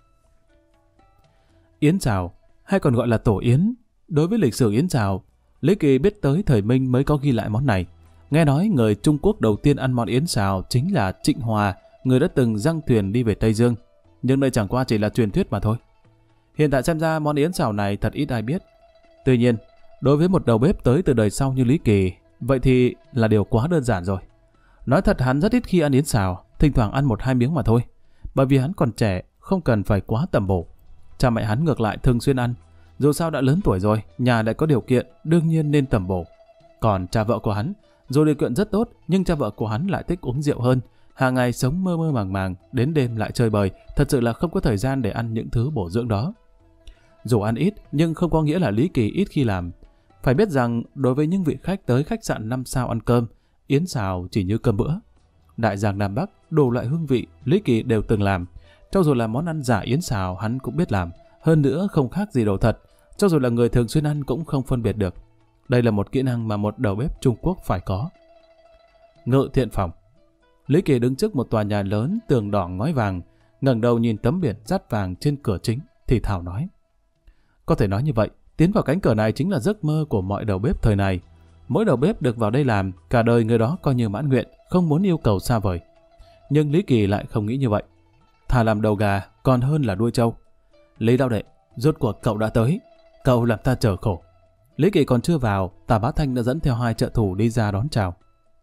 Yến xào, hay còn gọi là tổ yến. Đối với lịch sử yến xào, Lý Kỳ biết tới thời Minh mới có ghi lại món này. Nghe nói người Trung Quốc đầu tiên ăn món yến xào chính là Trịnh Hòa, người đã từng giăng thuyền đi về Tây Dương. Nhưng đây chẳng qua chỉ là truyền thuyết mà thôi. Hiện tại xem ra món yến xào này thật ít ai biết. Tuy nhiên, đối với một đầu bếp tới từ đời sau như Lý Kỳ, vậy thì là điều quá đơn giản rồi. Nói thật hắn rất ít khi ăn yến xào, thỉnh thoảng ăn 1-2 miếng mà thôi. Bởi vì hắn còn trẻ, không cần phải quá tầm bổ. Cha mẹ hắn ngược lại thường xuyên ăn. Dù sao đã lớn tuổi rồi, nhà lại có điều kiện, đương nhiên nên tầm bổ. Còn cha vợ của hắn, dù điều kiện rất tốt, nhưng cha vợ của hắn lại thích uống rượu hơn. Hàng ngày sống mơ mơ màng màng, đến đêm lại chơi bời, thật sự là không có thời gian để ăn những thứ bổ dưỡng đó. Dù ăn ít, nhưng không có nghĩa là Lý Kỳ ít khi làm. Phải biết rằng, đối với những vị khách tới khách sạn 5 sao ăn cơm, yến xào chỉ như cơm bữa. Đại giang Nam Bắc, đủ loại hương vị, Lý Kỳ đều từng làm. Cho dù là món ăn giả yến xào, hắn cũng biết làm. Hơn nữa không khác gì đồ thật, cho dù là người thường xuyên ăn cũng không phân biệt được. Đây là một kỹ năng mà một đầu bếp Trung Quốc phải có. Ngự thiện phòng. Lý Kỳ đứng trước một tòa nhà lớn, tường đỏ ngói vàng, ngẩng đầu nhìn tấm biển dát vàng trên cửa chính, thì thào nói. Có thể nói như vậy, tiến vào cánh cửa này chính là giấc mơ của mọi đầu bếp thời này. Mỗi đầu bếp được vào đây làm, cả đời người đó coi như mãn nguyện, không muốn yêu cầu xa vời. Nhưng Lý Kỳ lại không nghĩ như vậy. Thà làm đầu gà còn hơn là đuôi trâu. Lý Đạo Đệ, rốt cuộc cậu đã tới. Cậu làm ta chờ khổ. Lý Kỳ còn chưa vào, Tả Bá Thanh đã dẫn theo 2 trợ thủ đi ra đón chào.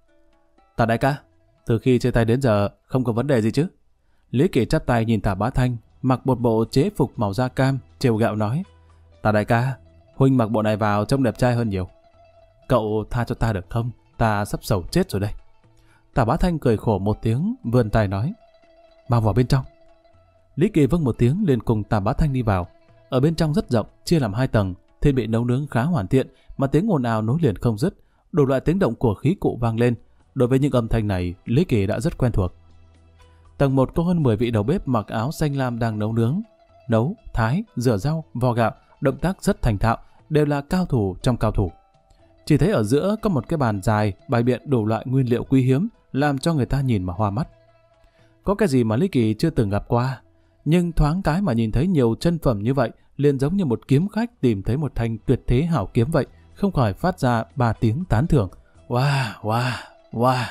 Tả đại ca, từ khi chia tay đến giờ không có vấn đề gì chứ? Lý Kỳ chắp tay nhìn Tả Bá Thanh, mặc một bộ chế phục màu da cam, trêu ghẹo nói. Tả đại ca, huynh mặc bộ này vào trông đẹp trai hơn nhiều. Cậu tha cho ta được không? Ta sắp sầu chết rồi đây. Tả Bá Thanh cười khổ một tiếng, vươn tay nói. Mau vào bên trong. Lý Kỳ vâng một tiếng liền cùng Tả Bá Thanh đi vào. Ở bên trong rất rộng, chia làm 2 tầng, thiết bị nấu nướng khá hoàn thiện, mà tiếng ồn ào nối liền không dứt, đủ loại tiếng động của khí cụ vang lên. Đối với những âm thanh này, Lý Kỳ đã rất quen thuộc. Tầng 1 có hơn 10 vị đầu bếp mặc áo xanh lam đang nấu nướng, nấu, thái, rửa rau, vo gạo, động tác rất thành thạo, đều là cao thủ trong cao thủ. Chỉ thấy ở giữa có một cái bàn dài bày biện đủ loại nguyên liệu quý hiếm, làm cho người ta nhìn mà hoa mắt. Có cái gì mà Lý Kỳ chưa từng gặp qua, nhưng thoáng cái mà nhìn thấy nhiều chân phẩm như vậy, liền giống như một kiếm khách tìm thấy một thanh tuyệt thế hảo kiếm vậy, không khỏi phát ra 3 tiếng tán thưởng. Wow, wow, wow.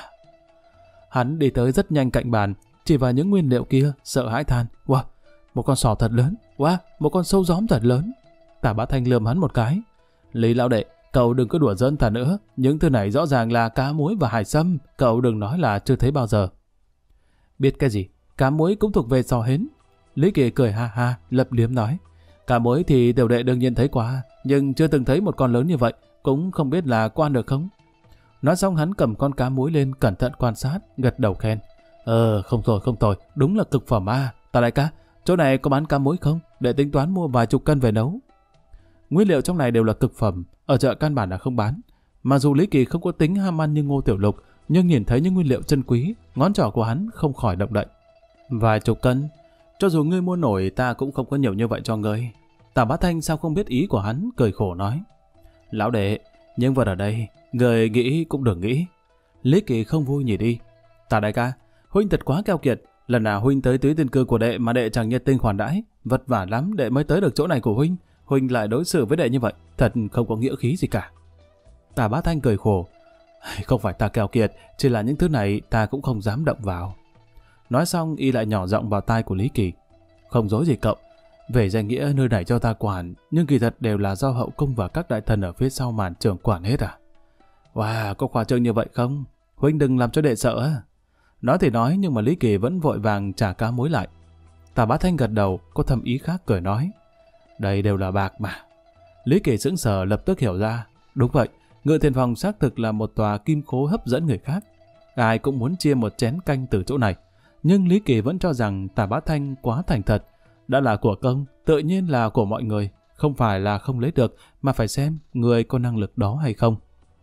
Hắn đi tới rất nhanh cạnh bàn, chỉ vào những nguyên liệu kia, sợ hãi than. Wow, một con sò thật lớn. Wow, một con sâu gióm thật lớn. Tả Bá Thanh lườm hắn một cái. Lý Lão Đệ, cậu đừng có đùa giỡn ta nữa. Những thứ này rõ ràng là cá muối và hải sâm. Cậu đừng nói là chưa thấy bao giờ. Biết cái gì? Cá muối cũng thuộc về sò hến. Lý Kỳ cười ha ha, lập liếm nói. Cá muối thì tiểu đệ đương nhiên thấy qua, nhưng chưa từng thấy một con lớn như vậy, cũng không biết là có ăn được không. Nói xong hắn cầm con cá muối lên cẩn thận quan sát, gật đầu khen. Không tồi, đúng là cực phẩm à. Tả đại ca, chỗ này có bán cá muối không? Để tính toán mua vài chục cân về nấu. Nguyên liệu trong này đều là cực phẩm, ở chợ căn bản là không bán. Mà dù Lý Kỳ không có tính ham ăn như Ngô Tiểu Lục, nhưng nhìn thấy những nguyên liệu chân quý, ngón trỏ của hắn không khỏi động đậy. Vài chục cân, cho dù ngươi mua nổi ta cũng không có nhiều như vậy cho ngươi. Tả Bá Thanh sao không biết ý của hắn, cười khổ nói. Lão đệ, nhưng vật ở đây, người nghĩ cũng đừng nghĩ. Lý Kỳ không vui nhỉ đi. Tả đại ca, huynh thật quá keo kiệt. Lần nào huynh tới tứ tiên cư của đệ mà đệ chẳng nhiệt tình khoản đãi, vất vả lắm đệ mới tới được chỗ này của huynh. Huynh lại đối xử với đệ như vậy, thật không có nghĩa khí gì cả. Tả Bá Thanh cười khổ. Không phải ta keo kiệt, chỉ là những thứ này ta cũng không dám động vào. Nói xong y lại nhỏ giọng vào tai của Lý Kỳ. Không dối gì cậu, về danh nghĩa nơi này cho ta quản, nhưng kỳ thật đều là do hậu cung và các đại thần ở phía sau màn trưởng quản hết à? Wow, có khoa trương như vậy không? Huynh đừng làm cho đệ sợ. Nói thì nói, nhưng mà Lý Kỳ vẫn vội vàng trả cá muối lại. Tả Bá Thanh gật đầu, có thầm ý khác cười nói. Đây đều là bạc mà. Lý Kỳ sững sờ lập tức hiểu ra. Đúng vậy, Ngự Thiện Phòng xác thực là một tòa kim khố hấp dẫn người khác. Ai cũng muốn chia một chén canh từ chỗ này. Nhưng Lý Kỳ vẫn cho rằng Tả Bá Thanh quá thành thật. Đã là của công, tự nhiên là của mọi người. Không phải là không lấy được, mà phải xem người có năng lực đó hay không.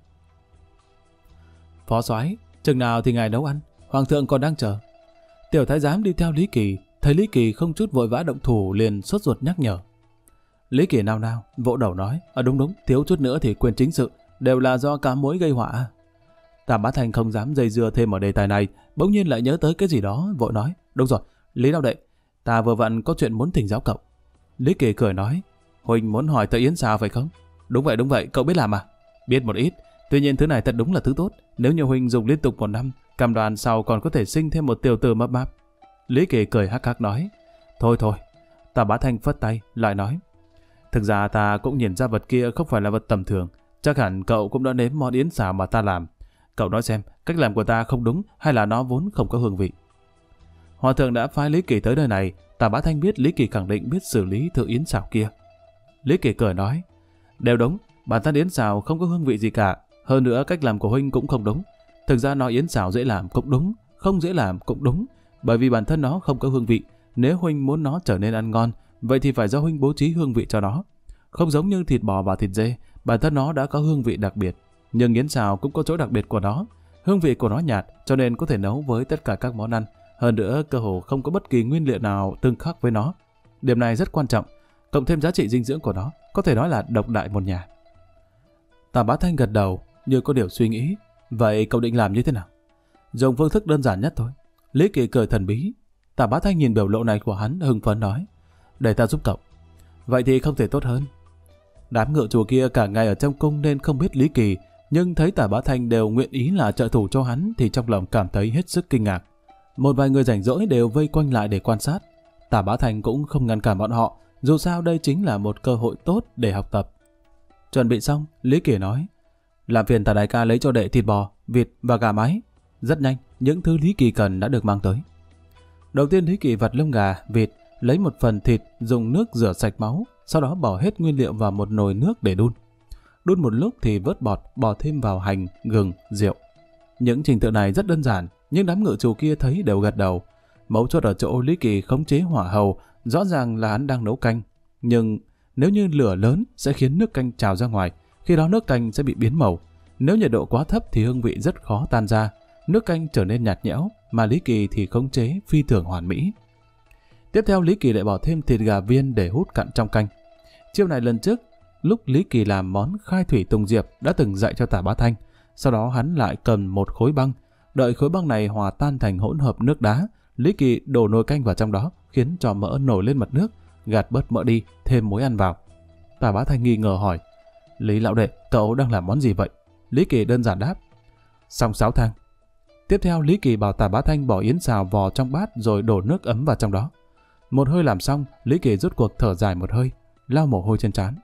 Phó soái, chừng nào thì ngài nấu ăn? Hoàng thượng còn đang chờ. Tiểu thái giám đi theo Lý Kỳ, thấy Lý Kỳ không chút vội vã động thủ liền sốt ruột nhắc nhở. Lý Kỳ nao nao, vỗ đầu nói. Đúng, thiếu chút nữa thì quên chính sự, đều là do cá muối gây họa. Tả Bá Thanh không dám dây dưa thêm ở đề tài này, bỗng nhiên lại nhớ tới cái gì đó, vội nói. Đúng rồi, Lý Đạo Đệ, ta vừa vặn có chuyện muốn thỉnh giáo cậu. Lý Kỳ cười nói, huynh muốn hỏi tới yến xào phải không? Đúng vậy, cậu biết làm à? Biết một ít, tuy nhiên thứ này thật đúng là thứ tốt. Nếu như huynh dùng liên tục 1 năm, cam đoan sau còn có thể sinh thêm một tiểu tử mập mạp. Lý Kỳ cười hắc hắc nói, thôi. Tà Bá Thanh phất tay, lại nói, thực ra ta cũng nhìn ra vật kia không phải là vật tầm thường. Chắc hẳn cậu cũng đã nếm món yến xào mà ta làm. Cậu nói xem, cách làm của ta không đúng hay là nó vốn không có hương vị? Hòa thượng đã phái Lý Kỳ tới nơi này. Tà Bá Thanh biết Lý Kỳ khẳng định biết xử lý thứ yến xào kia. Lý Kỳ cười nói, đều đúng, bản thân yến xào không có hương vị gì cả. Hơn nữa cách làm của huynh cũng không đúng. Thực ra nói yến xào dễ làm cũng đúng, không dễ làm cũng đúng, bởi vì bản thân nó không có hương vị. Nếu huynh muốn nó trở nên ăn ngon, vậy thì phải do huynh bố trí hương vị cho nó. Không giống như thịt bò và thịt dê, bản thân nó đã có hương vị đặc biệt, nhưng yến xào cũng có chỗ đặc biệt của nó. Hương vị của nó nhạt, cho nên có thể nấu với tất cả các món ăn. Hơn nữa, cơ hồ không có bất kỳ nguyên liệu nào tương khắc với nó. Điểm này rất quan trọng, cộng thêm giá trị dinh dưỡng của nó, có thể nói là độc đại một nhà. Tà Bá Thanh gật đầu, như có điều suy nghĩ. Vậy cậu định làm như thế nào? Dùng phương thức đơn giản nhất thôi. Lý Kỳ cười thần bí. Tà Bá Thanh nhìn biểu lộ này của hắn hưng phấn nói, để ta giúp cậu. Vậy thì không thể tốt hơn. Đám ngự chủ kia cả ngày ở trong cung nên không biết Lý Kỳ, nhưng thấy Tà Bá Thanh đều nguyện ý là trợ thủ cho hắn thì trong lòng cảm thấy hết sức kinh ngạc. Một vài người rảnh rỗi đều vây quanh lại để quan sát. Tà Bá Thanh cũng không ngăn cản bọn họ, dù sao đây chính là một cơ hội tốt để học tập. Chuẩn bị xong, Lý Kỳ nói, làm phiền Tà đại ca lấy cho đệ thịt bò, vịt và gà mái. Rất nhanh, những thứ Lý Kỳ cần đã được mang tới. Đầu tiên Lý Kỳ vặt lông gà, vịt, lấy một phần thịt, dùng nước rửa sạch máu, sau đó bỏ hết nguyên liệu vào một nồi nước để đun. Đun một lúc thì vớt bọt, bỏ thêm vào hành, gừng, rượu. Những trình tự này rất đơn giản, nhưng đám ngự chủ kia thấy đều gật đầu. Mấu chốt ở chỗ Lý Kỳ khống chế hỏa hầu, rõ ràng là hắn đang nấu canh. Nhưng nếu như lửa lớn sẽ khiến nước canh trào ra ngoài, khi đó nước canh sẽ bị biến màu. Nếu nhiệt độ quá thấp thì hương vị rất khó tan ra, nước canh trở nên nhạt nhẽo, mà Lý Kỳ thì khống chế phi thường hoàn mỹ. Tiếp theo Lý Kỳ lại bỏ thêm thịt gà viên để hút cặn trong canh. Chiêu này lần trước, lúc Lý Kỳ làm món khai thủy tùng diệp đã từng dạy cho Tà Bá Thanh. Sau đó hắn lại cầm một khối băng, đợi khối băng này hòa tan thành hỗn hợp nước đá, Lý Kỳ đổ nồi canh vào trong đó, khiến cho mỡ nổi lên mặt nước, gạt bớt mỡ đi, thêm muối ăn vào. Tà Bá Thanh nghi ngờ hỏi, Lý lão đệ, cậu đang làm món gì vậy? Lý Kỳ đơn giản đáp, song sáo thang. Tiếp theo Lý Kỳ bảo Tà Bá Thanh bỏ yến xào vò trong bát rồi đổ nước ấm vào trong đó. Một hơi làm xong, Lý Kỳ rút cuộc thở dài một hơi, lau mồ hôi trên trán.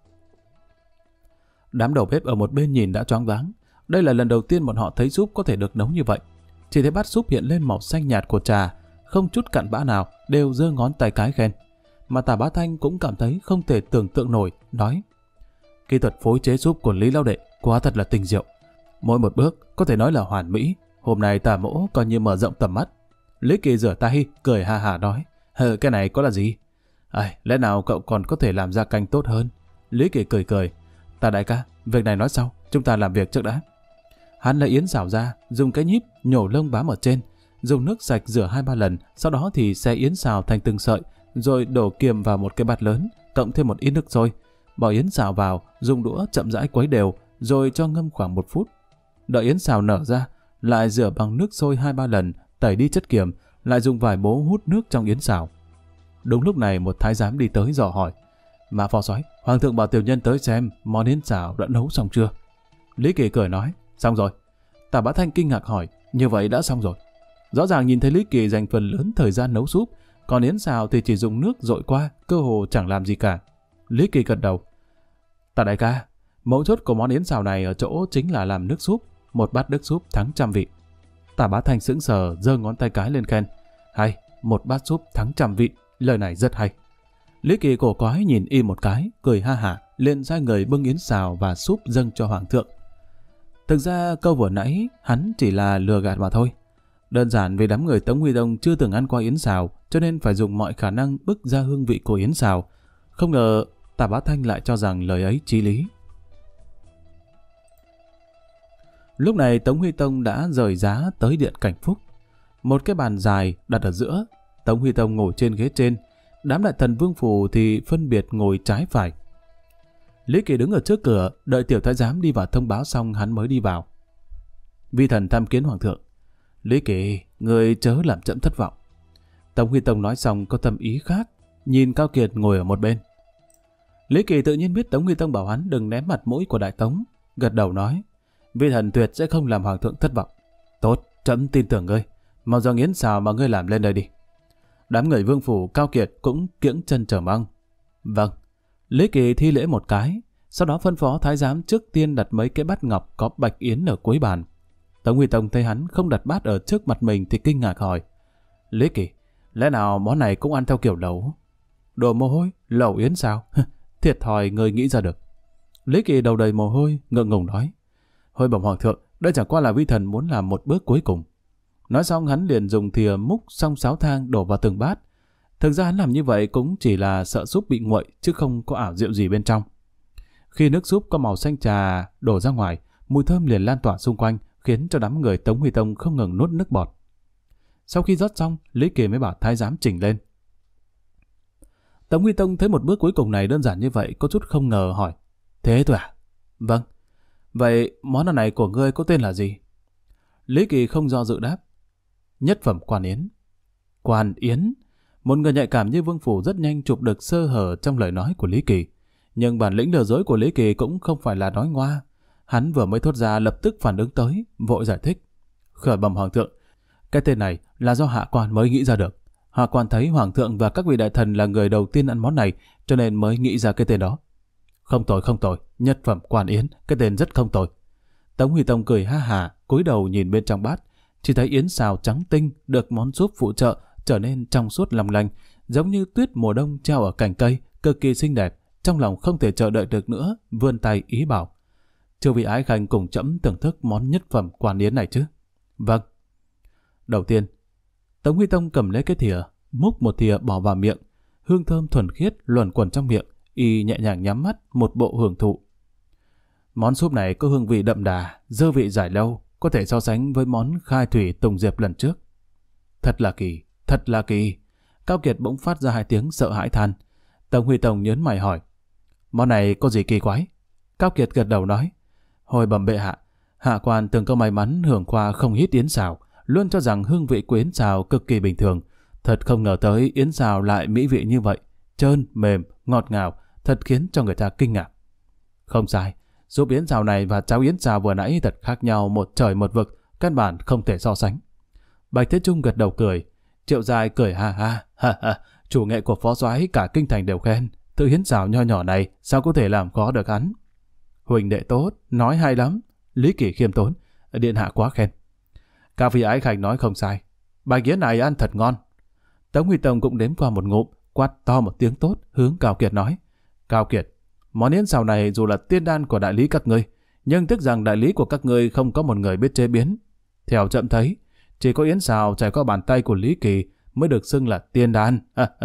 Đám đầu bếp ở một bên nhìn đã choáng váng. Đây là lần đầu tiên bọn họ thấy súp có thể được nấu như vậy. Chỉ thấy bát súp hiện lên màu xanh nhạt của trà, không chút cặn bã nào, đều giơ ngón tay cái khen. Mà Tà Bá Thanh cũng cảm thấy không thể tưởng tượng nổi, nói, kỹ thuật phối chế súp của Lý lão đệ quá thật là tinh diệu. Mỗi một bước có thể nói là hoàn mỹ. Hôm nay Tà mỗ coi như mở rộng tầm mắt. Lý Kỳ rửa tay, cười ha hả nói, cái này có là gì? Lẽ nào cậu còn có thể làm ra canh tốt hơn? Lý Kỳ cười. Tà đại ca, việc này nói sau, chúng ta làm việc trước đã. Hắn lấy yến xào ra, dùng cái nhíp nhổ lông bám ở trên, dùng nước sạch rửa 2-3 lần, sau đó thì xé yến xào thành từng sợi, rồi đổ kiềm vào một cái bát lớn, cộng thêm một ít nước sôi, bỏ yến xào vào, dùng đũa chậm rãi quấy đều, rồi cho ngâm khoảng 1 phút. Đợi yến xào nở ra, lại rửa bằng nước sôi 2-3 lần, tẩy đi chất kiềm, lại dùng vải bố hút nước trong yến xào. Đúng lúc này một thái giám đi tới dò hỏi, mà phò soái, hoàng thượng bảo tiểu nhân tới xem món yến xào đã nấu xong chưa? Lý Kỳ cười nói, xong rồi. Tà Bá Thanh kinh ngạc hỏi, như vậy đã xong rồi? Rõ ràng nhìn thấy Lý Kỳ dành phần lớn thời gian nấu súp, còn yến xào thì chỉ dùng nước dội qua, cơ hồ chẳng làm gì cả. Lý Kỳ gật đầu. Tà đại ca, mấu chốt của món yến xào này ở chỗ chính là làm nước súp, một bát nước súp thắng trăm vị. Tà Bá Thanh sững sờ, giơ ngón tay cái lên khen, hay, một bát súp thắng trăm vị, lời này rất hay. Lý Kỳ cổ quái nhìn y một cái, cười ha hả, liền sai người bưng yến xào và súp dâng cho hoàng thượng. Thực ra câu vừa nãy hắn chỉ là lừa gạt mà thôi. Đơn giản vì đám người Tống Huy Đông chưa từng ăn qua yến xào, cho nên phải dùng mọi khả năng bức ra hương vị của yến xào. Không ngờ Tà Bá Thanh lại cho rằng lời ấy chí lý. Lúc này Tống Huy Tông đã rời giá tới điện Cảnh Phúc. Một cái bàn dài đặt ở giữa, Tống Huy Tông ngồi trên ghế trên, đám đại thần vương phủ thì phân biệt ngồi trái phải. Lý Kỳ đứng ở trước cửa, đợi tiểu thái giám đi vào thông báo xong hắn mới đi vào. Vi thần tham kiến hoàng thượng. Lý Kỳ, người chớ làm trẫm thất vọng. Tống Huy Tông nói xong có tâm ý khác. nhìn Cao Kiệt ngồi ở một bên. Lý Kỳ tự nhiên biết Tống Huy Tông bảo hắn đừng ném mặt mũi của Đại Tống, gật đầu nói, vị thần tuyệt sẽ không làm hoàng thượng thất vọng. Tốt, trẫm tin tưởng ngươi, mau do nghiến xào mà ngươi làm lên đây đi. Đám người vương phủ Cao Kiệt cũng kiễng chân chờ mong. Vâng. Lý Kỳ thi lễ một cái, sau đó phân phó thái giám trước tiên đặt mấy cái bát ngọc có bạch yến ở cuối bàn. Tống Huy Tông thấy hắn không đặt bát ở trước mặt mình thì kinh ngạc hỏi, Lý Kỳ, lẽ nào món này cũng ăn theo kiểu lẩu? Đồ mồ hôi, lẩu yến sao? Thiệt thòi người nghĩ ra được. Lý Kỳ đầu đầy mồ hôi, ngượng ngùng nói, Hồi bẩm hoàng thượng, đây chẳng qua là vi thần muốn làm một bước cuối cùng. Nói xong hắn liền dùng thìa múc xong sáo thang đổ vào từng bát. Thực ra hắn làm như vậy cũng chỉ là sợ súp bị nguội chứ không có ảo diệu gì bên trong. Khi nước súp có màu xanh trà đổ ra ngoài, mùi thơm liền lan tỏa xung quanh, khiến cho đám người Tống Huy Tông không ngừng nuốt nước bọt. Sau khi rót xong, Lý Kỳ mới bảo thái giám chỉnh lên. Tống Huy Tông thấy một bước cuối cùng này đơn giản như vậy, có chút không ngờ hỏi, thế thôi à? Vâng. Vậy món ăn này của ngươi có tên là gì? Lý Kỳ không do dự đáp, nhất phẩm quan yến. Quan yến? Một người nhạy cảm như Vương Phủ rất nhanh chụp được sơ hở trong lời nói của Lý Kỳ. Nhưng bản lĩnh lừa dối của Lý Kỳ cũng không phải là nói ngoa. Hắn vừa mới thốt ra lập tức phản ứng tới, vội giải thích. Khởi bẩm hoàng thượng, cái tên này là do hạ quan mới nghĩ ra được. Hạ quan thấy hoàng thượng và các vị đại thần là người đầu tiên ăn món này, cho nên mới nghĩ ra cái tên đó. Không tồi, nhất phẩm quan yến, cái tên rất không tồi. Tống Huy Tông cười ha hả, cúi đầu nhìn bên trong bát, chỉ thấy yến xào trắng tinh được món súp phụ trợ trở nên trong suốt long lanh, giống như tuyết mùa đông treo ở cành cây, cực kỳ xinh đẹp. Trong lòng không thể chờ đợi được nữa, vươn tay ý bảo, chư vị ái khanh cùng trẫm thưởng thức món nhất phẩm quan yến này chứ? Vâng. Đầu tiên, Tống Huy Tông cầm lấy cái thìa, múc một thìa bỏ vào miệng, hương thơm thuần khiết luẩn quẩn trong miệng, y nhẹ nhàng nhắm mắt, một bộ hưởng thụ. Món súp này có hương vị đậm đà, dư vị dài lâu, có thể so sánh với món khai thủy tùng diệp lần trước. Thật là kỳ. Cao Kiệt bỗng phát ra hai tiếng sợ hãi than. Tống Huy Tông nhớn mày hỏi, món này có gì kỳ quái? Cao Kiệt gật đầu nói, hồi bẩm bệ hạ, hạ quan từng có may mắn hưởng qua không ít yến xào, luôn cho rằng hương vị của yến xào cực kỳ bình thường. Thật không ngờ tới yến xào lại mỹ vị như vậy, trơn, mềm, ngọt ngào, thật khiến cho người ta kinh ngạc. Không sai, súp yến xào này và cháo yến xào vừa nãy thật khác nhau một trời một vực, căn bản không thể so sánh. Bạch Thế Trung gật đầu cười, Triệu Dài cười ha ha, chủ nghệ của phó soái cả kinh thành đều khen, tự yến xào nho nhỏ này sao có thể làm khó được hắn. Huỳnh đệ tốt, nói hay lắm. Lý Kỳ khiêm tốn, điện hạ quá khen. Các vị ái khanh nói không sai, bạch yến này ăn thật ngon. Tống Huy Tông cũng đếm qua một ngụm, quát to một tiếng tốt, hướng Cao Kiệt nói, Cao Kiệt, món yến xào này dù là tiên đan của đại lý các ngươi, nhưng tiếc rằng đại lý của các ngươi không có một người biết chế biến. Theo trẫm thấy, chỉ có yến xào trải qua bàn tay của Lý Kỳ mới được xưng là tiên đan.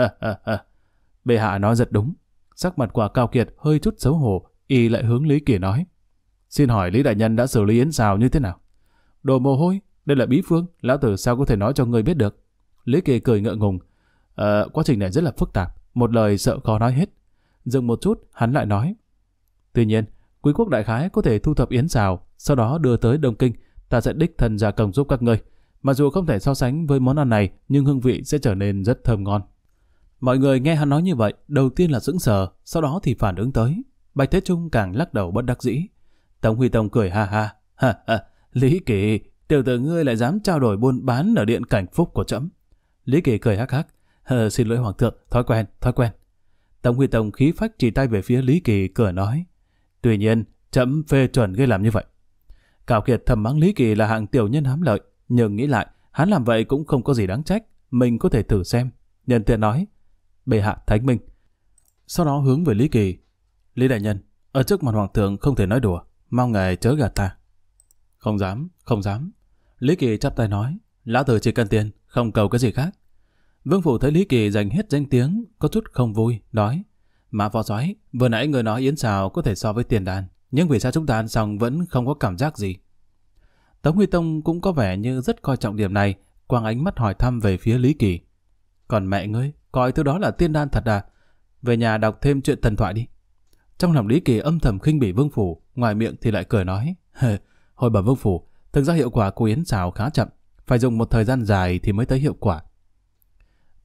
Bệ hạ nói rất đúng. Sắc mặt của Cao Kiệt hơi chút xấu hổ, y lại hướng Lý Kỳ nói, xin hỏi Lý đại nhân đã xử lý yến xào như thế nào? Đồ mồ hôi, đây là bí phương, lão tử sao có thể nói cho ngươi biết được? Lý Kỳ cười ngượng ngùng, quá trình này rất là phức tạp, một lời sợ khó nói hết. Dừng một chút, hắn lại nói, tuy nhiên, quý quốc đại khái có thể thu thập yến xào, sau đó đưa tới Đông Kinh, ta sẽ đích thân gia công giúp các ngươi. Mặc dù không thể so sánh với món ăn này, nhưng hương vị sẽ trở nên rất thơm ngon. Mọi người nghe hắn nói như vậy, đầu tiên là sững sờ, sau đó thì phản ứng tới. Bạch Thế Trung càng lắc đầu bất đắc dĩ. Tống Huy Tông cười ha ha, Lý Kỳ, tiểu tử ngươi lại dám trao đổi buôn bán ở điện Cảnh Phúc của trẫm. Lý Kỳ cười hắc hắc, xin lỗi hoàng thượng, thói quen. Tống Huy Tông khí phách chỉ tay về phía Lý Kỳ, cười nói, tuy nhiên, trẫm phê chuẩn ngươi làm như vậy. Cao Kiệt thầm mắng Lý Kỳ là hạng tiểu nhân hám lợi, nhưng nghĩ lại, hắn làm vậy cũng không có gì đáng trách, mình có thể thử xem. Nhân tiện nói, bệ hạ thánh minh. Sau đó hướng về Lý Kỳ, Lý đại nhân, ở trước mặt hoàng thượng không thể nói đùa, mong ngài chớ gạt ta. Không dám. Lý Kỳ chắp tay nói, lão tử chỉ cần tiền, không cầu cái gì khác. Vương Phủ thấy Lý Kỳ giành hết danh tiếng, có chút không vui, nói, Mã phó soái, vừa nãy người nói yến xào có thể so với tiền đàn, nhưng vì sao chúng ta ăn xong vẫn không có cảm giác gì? Tống Huy Tông cũng có vẻ như rất coi trọng điểm này, quang ánh mắt hỏi thăm về phía Lý Kỳ. Còn mẹ ngươi, coi thứ đó là tiên đan thật à? Về nhà đọc thêm chuyện thần thoại đi. Trong lòng Lý Kỳ âm thầm khinh bỉ Vương Phủ, ngoài miệng thì lại cười nói, hồi bẩm Vương Phủ, thực ra hiệu quả của yến xào khá chậm, phải dùng một thời gian dài thì mới thấy hiệu quả.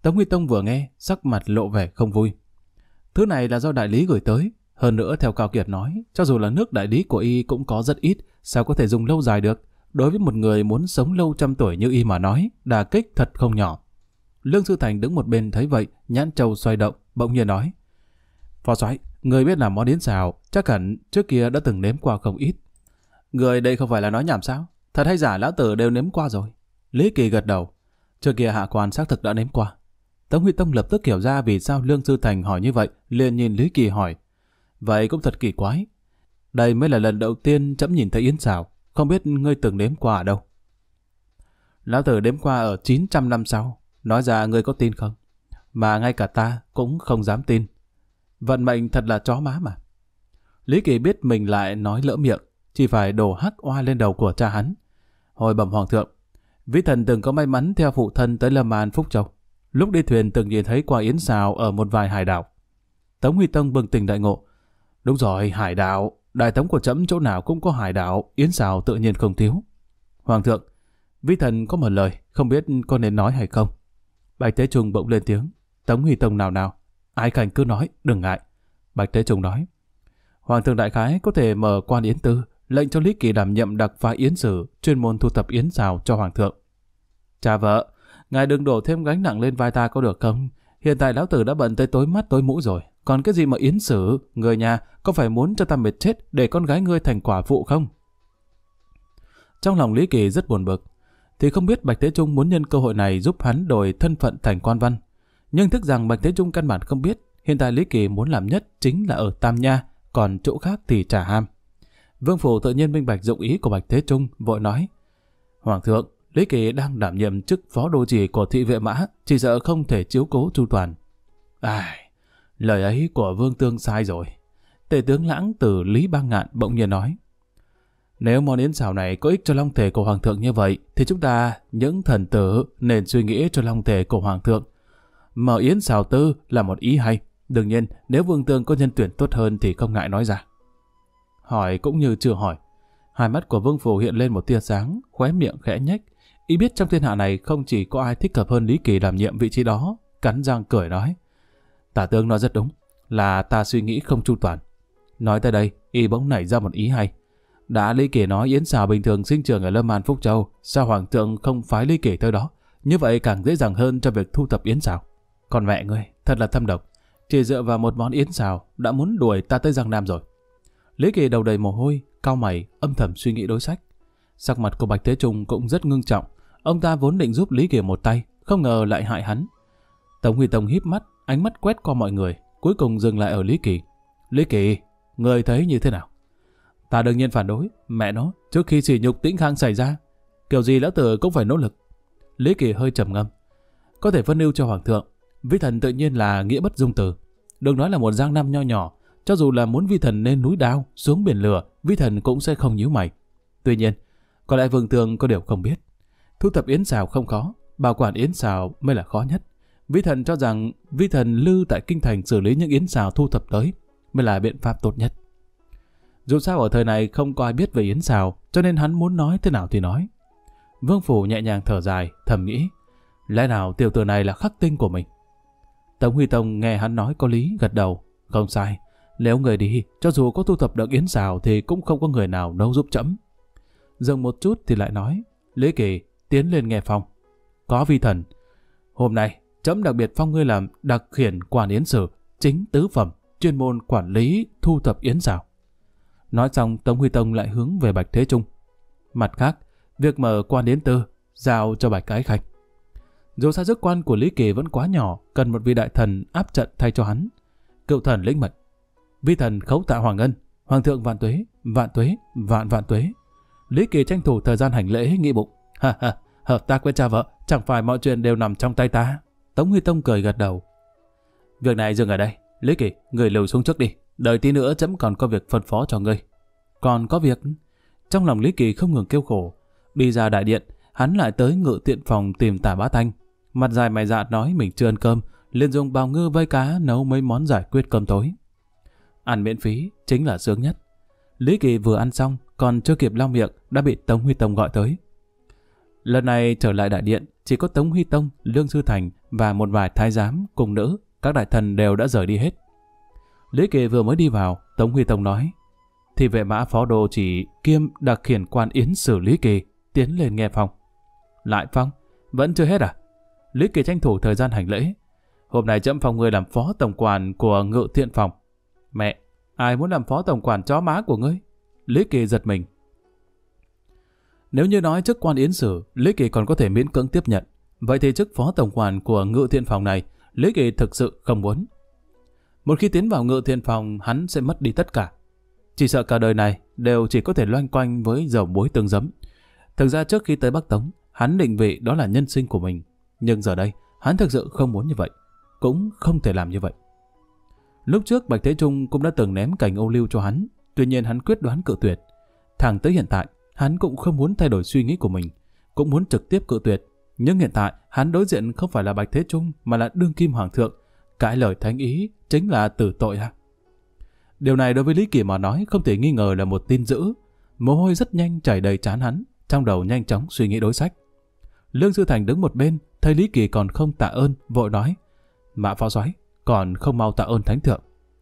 Tống Huy Tông vừa nghe, sắc mặt lộ vẻ không vui. Thứ này là do đại lý gửi tới. Hơn nữa theo Cao Kiệt nói, cho dù là nước đại lý của y cũng có rất ít, sao có thể dùng lâu dài được. Đối với một người muốn sống lâu trăm tuổi như y mà nói, đả kích thật không nhỏ. Lương Sư Thành đứng một bên thấy vậy, nhãn châu xoay động, bỗng nhiên nói: Phó soái, người biết làm món yến xào, chắc hẳn trước kia đã từng nếm qua không ít. Người đây không phải là nói nhảm sao? Thật hay giả lão tử đều nếm qua rồi. Lý Kỳ gật đầu. Trước kia hạ quan xác thực đã nếm qua. Tống Huy Tông lập tức hiểu ra vì sao Lương Sư Thành hỏi như vậy, liền nhìn Lý Kỳ hỏi: Vậy cũng thật kỳ quái. Đây mới là lần đầu tiên trẫm nhìn thấy yến xào, không biết ngươi từng nếm qua ở đâu? Lão tử nếm qua ở 900 năm sau. Nói ra ngươi có tin không? Mà ngay cả ta cũng không dám tin. Vận mệnh thật là chó má mà. Lý Kỳ biết mình lại nói lỡ miệng, chỉ phải đổ hắc oa lên đầu của cha hắn. Hồi bẩm hoàng thượng, Vĩ Thần từng có may mắn theo phụ thân tới Lâm An Phúc Châu. Lúc đi thuyền từng nhìn thấy quả yến xào ở một vài hải đảo. Tống Huy Tông bừng tỉnh đại ngộ. Đúng rồi, hải đảo. Đại tống của trẫm chỗ nào cũng có hải đảo, yến xào tự nhiên không thiếu. Hoàng thượng, Vĩ Thần có một lời, không biết có nên nói hay không. Bạch Thế Trung bỗng lên tiếng. Tống Huy Tông nào, Ái Khanh cứ nói, đừng ngại. Bạch Thế Trung nói: Hoàng thượng đại khái có thể mở quan yến tư, lệnh cho Lý Kỳ đảm nhiệm đặc phái yến sử, chuyên môn thu thập yến xào cho hoàng thượng. Cha vợ, ngài đừng đổ thêm gánh nặng lên vai ta có được không? Hiện tại lão tử đã bận tới tối mắt tối mũi rồi, còn cái gì mà yến sử, người nhà có phải muốn cho ta mệt chết để con gái ngươi thành quả phụ không? Trong lòng Lý Kỳ rất buồn bực, thì không biết Bạch Thế Trung muốn nhân cơ hội này giúp hắn đổi thân phận thành quan văn. Nhưng thức rằng Bạch Thế Trung căn bản không biết, hiện tại Lý Kỳ muốn làm nhất chính là ở Tam Nha, còn chỗ khác thì trả ham. Vương Phủ tự nhiên minh bạch dụng ý của Bạch Thế Trung, vội nói: Hoàng thượng, Lý Kỳ đang đảm nhiệm chức phó đô chỉ của thị vệ mã, chỉ sợ không thể chiếu cố chu toàn. Lời ấy của Vương Tương sai rồi. Tể tướng Lãng từ Lý Bang Ngạn bỗng nhiên nói: Nếu món yến xào này có ích cho long thể của hoàng thượng như vậy, thì chúng ta, những thần tử, nên suy nghĩ cho long thể của hoàng thượng. Mở yến xào tư là một ý hay. Đương nhiên, nếu Vương Tương có nhân tuyển tốt hơn thì không ngại nói ra. Hỏi cũng như chưa hỏi. Hai mắt của Vương Phủ hiện lên một tia sáng, khóe miệng khẽ nhếch. Y biết trong thiên hạ này không chỉ có ai thích hợp hơn Lý Kỳ đảm nhiệm vị trí đó. Cắn răng cười nói: Tả tướng nói rất đúng, là ta suy nghĩ không chu toàn. Nói tới đây, Y bỗng nảy ra một ý hay. Đã Lý Kỳ nói yến xào bình thường sinh trưởng ở Lâm An Phúc Châu, sao hoàng thượng không phái Lý Kỳ tới đó? Như vậy càng dễ dàng hơn cho việc thu thập yến xào. Còn mẹ ngươi, thật là thâm độc. Chỉ dựa vào một món yến xào đã muốn đuổi ta tới Giang Nam rồi. Lý Kỳ đầu đầy mồ hôi, cau mày, âm thầm suy nghĩ đối sách. Sắc mặt của Bạch Thế Trung cũng rất ngưng trọng. Ông ta vốn định giúp Lý Kỳ một tay, không ngờ lại hại hắn. Tống Huy Tông híp mắt, ánh mắt quét qua mọi người, cuối cùng dừng lại ở Lý Kỳ. Lý Kỳ, người thấy như thế nào? Ta đương nhiên phản đối, mẹ nó, trước khi sỉ nhục Tĩnh Khang xảy ra, kiểu gì lão tử cũng phải nỗ lực. Lý Kỳ hơi trầm ngâm. Có thể phân ưu cho hoàng thượng, Vi Thần tự nhiên là nghĩa bất dung từ. Đừng nói là một Giang Nam nho nhỏ, cho dù là muốn Vi Thần lên núi đao, xuống biển lửa, Vi Thần cũng sẽ không nhíu mày. Tuy nhiên, có lẽ Vương Tương có điều không biết. Thu thập yến xào không khó, bảo quản yến xào mới là khó nhất. Vi Thần cho rằng Vi Thần lưu tại kinh thành xử lý những yến xào thu thập tới mới là biện pháp tốt nhất. Dù sao ở thời này không có ai biết về yến xào, cho nên hắn muốn nói thế nào thì nói. Vương Phủ nhẹ nhàng thở dài, thầm nghĩ, lẽ nào tiểu tử này là khắc tinh của mình? Tống Huy Tông nghe hắn nói có lý, gật đầu. Không sai, nếu người đi, cho dù có thu thập được yến xào thì cũng không có người nào đâu giúp trẫm. Dừng một chút thì lại nói, Lý Kỳ, tiến lên nghe phong. Có Vi Thần, hôm nay trẫm đặc biệt phong ngươi làm đặc khiển quản yến sử, chính tứ phẩm, chuyên môn quản lý thu thập yến xào. Nói xong, Tống Huy Tông lại hướng về Bạch Thế Trung. Mặt khác, việc mở quan yến tư giao cho Bạch Ái Khanh. Dù sao chức quan của Lý Kỳ vẫn quá nhỏ, cần một vị đại thần áp trận thay cho hắn. Cựu thần lĩnh mệnh. Vi Thần khấu tạ Hoàng Ân, Hoàng thượng vạn tuế, vạn tuế, vạn vạn tuế. Lý Kỳ tranh thủ thời gian hành lễ, nghĩ bụng, ha ha, hợp tác với cha vợ, chẳng phải mọi chuyện đều nằm trong tay ta. Tống Huy Tông cười gật đầu. Việc này dừng ở đây. Lý Kỳ, người lùi xuống trước đi, đợi tí nữa trẫm còn có việc phân phó cho ngươi. Còn có việc? Trong lòng Lý Kỳ không ngừng kêu khổ. Đi ra đại điện, hắn lại tới ngự tiện phòng tìm Tả Bá Thanh. Mặt dài mày dạ nói mình chưa ăn cơm, liền dùng bào ngư vây cá nấu mấy món giải quyết cơm tối. Ăn miễn phí chính là sướng nhất. Lý Kỳ vừa ăn xong, còn chưa kịp lau miệng đã bị Tống Huy Tông gọi tới. Lần này trở lại đại điện, chỉ có Tống Huy Tông, Lương Sư Thành và một vài thái giám cùng nữ, các đại thần đều đã rời đi hết. Lý Kỳ vừa mới đi vào, Tống Huy Tông nói: Thì vệ mã phó đô chỉ kiêm đặc khiển quan yến sử Lý Kỳ tiến lên nghe phong. Lại phong? Vẫn chưa hết à? Lý Kỳ tranh thủ thời gian hành lễ. Hôm nay trẫm phong ngươi làm phó tổng quản của Ngự Thiện Phòng. Mẹ, ai muốn làm phó tổng quản chó má của ngươi? Lý Kỳ giật mình. Nếu như nói chức quan yến sử, Lý Kỳ còn có thể miễn cưỡng tiếp nhận. Vậy thì chức phó tổng quản của Ngự Thiện Phòng này, Lý Kỳ thực sự không muốn. Một khi tiến vào Ngự Thiện Phòng, hắn sẽ mất đi tất cả. Chỉ sợ cả đời này đều chỉ có thể loanh quanh với dầu muối tương giấm. Thực ra trước khi tới Bắc Tống, hắn định vị đó là nhân sinh của mình. Nhưng giờ đây, hắn thực sự không muốn như vậy. Cũng không thể làm như vậy. Lúc trước Bạch Thế Trung cũng đã từng ném cành ô liu cho hắn. Tuy nhiên hắn quyết đoán cự tuyệt. Thẳng tới hiện tại, hắn cũng không muốn thay đổi suy nghĩ của mình. Cũng muốn trực tiếp cự tuyệt. Nhưng hiện tại, hắn đối diện không phải là Bạch Thế Trung mà là đương kim hoàng thượng. Cãi lời thánh ý chính là tử tội à? Điều này đối với Lý Kỳ mà nói không thể nghi ngờ là một tin dữ. Mồ hôi rất nhanh chảy đầy trán hắn, trong đầu nhanh chóng suy nghĩ đối sách. Lương Sư Thành đứng một bên, thấy Lý Kỳ còn không tạ ơn, vội nói: Mã phó soái, còn không mau tạ ơn thánh thượng.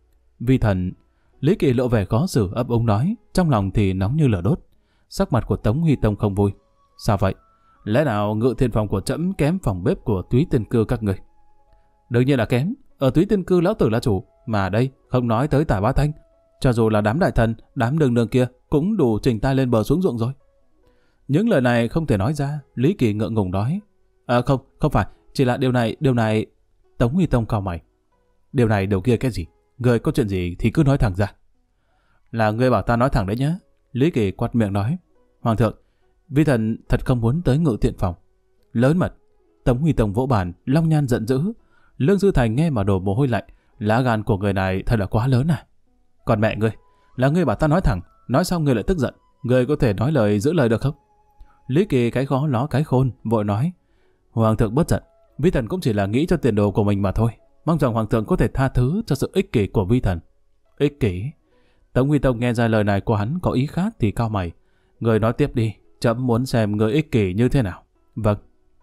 Vi thần. Lý Kỳ lộ vẻ khó xử ấp úng nói, trong lòng thì nóng như lửa đốt. Sắc mặt của Tống Huy Tông không vui. Sao vậy? Lẽ nào Ngự Thiện Phòng của trẫm kém phòng bếp của Túy Tiên Cư các người? Đương nhiên là kém. Ở Túy Tiên Cư lão tử là chủ, mà đây không nói tới Tả Bá Thanh, cho dù là đám đại thần, đám đường đường kia cũng đủ chỉnh tay lên bờ xuống ruộng rồi. Những lời này không thể nói ra. Lý Kỳ ngượng ngùng nói: không phải, chỉ là điều này. Tống Huy Tông cau mày. Điều này điều kia cái gì? Người có chuyện gì thì cứ nói thẳng ra. Là ngươi bảo ta nói thẳng đấy nhá. Lý Kỳ quát miệng nói: Hoàng thượng, vi thần thật không muốn tới Ngự Thiện Phòng. Lớn mật. Tống Huy Tông vỗ bàn, long nhan giận dữ. Lương Dư Thành nghe mà đổ mồ hôi lạnh. Lá gan của người này thật là quá lớn à. Còn mẹ ngươi, là ngươi bảo ta nói thẳng, nói xong ngươi lại tức giận. Ngươi có thể nói lời giữ lời được không? Lý Kỳ cái khó ló cái khôn, vội nói: Hoàng thượng bớt giận, vi thần cũng chỉ là nghĩ cho tiền đồ của mình mà thôi. Mong rằng hoàng thượng có thể tha thứ cho sự ích kỷ của vi thần. Ích kỷ? Tống Huy Tông nghe ra lời này của hắn có ý khác thì cau mày. Người nói tiếp đi, trẫm muốn xem người ích kỷ như thế nào. Vâng.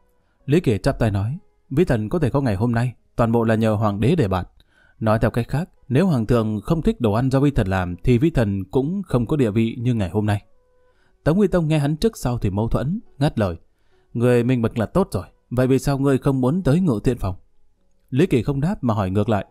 Lý Kỳ chắp tay nói: Vi thần có thể có ngày hôm nay toàn bộ là nhờ hoàng đế để bạt. Nói theo cách khác, nếu hoàng thượng không thích đồ ăn do vi thần làm thì vi thần cũng không có địa vị như ngày hôm nay. Tống Huy Tông nghe hắn trước sau thì mâu thuẫn, ngắt lời: Người minh bạch là tốt rồi, vậy vì sao ngươi không muốn tới Ngự Thiện Phòng? Lý Kỳ không đáp mà hỏi ngược lại: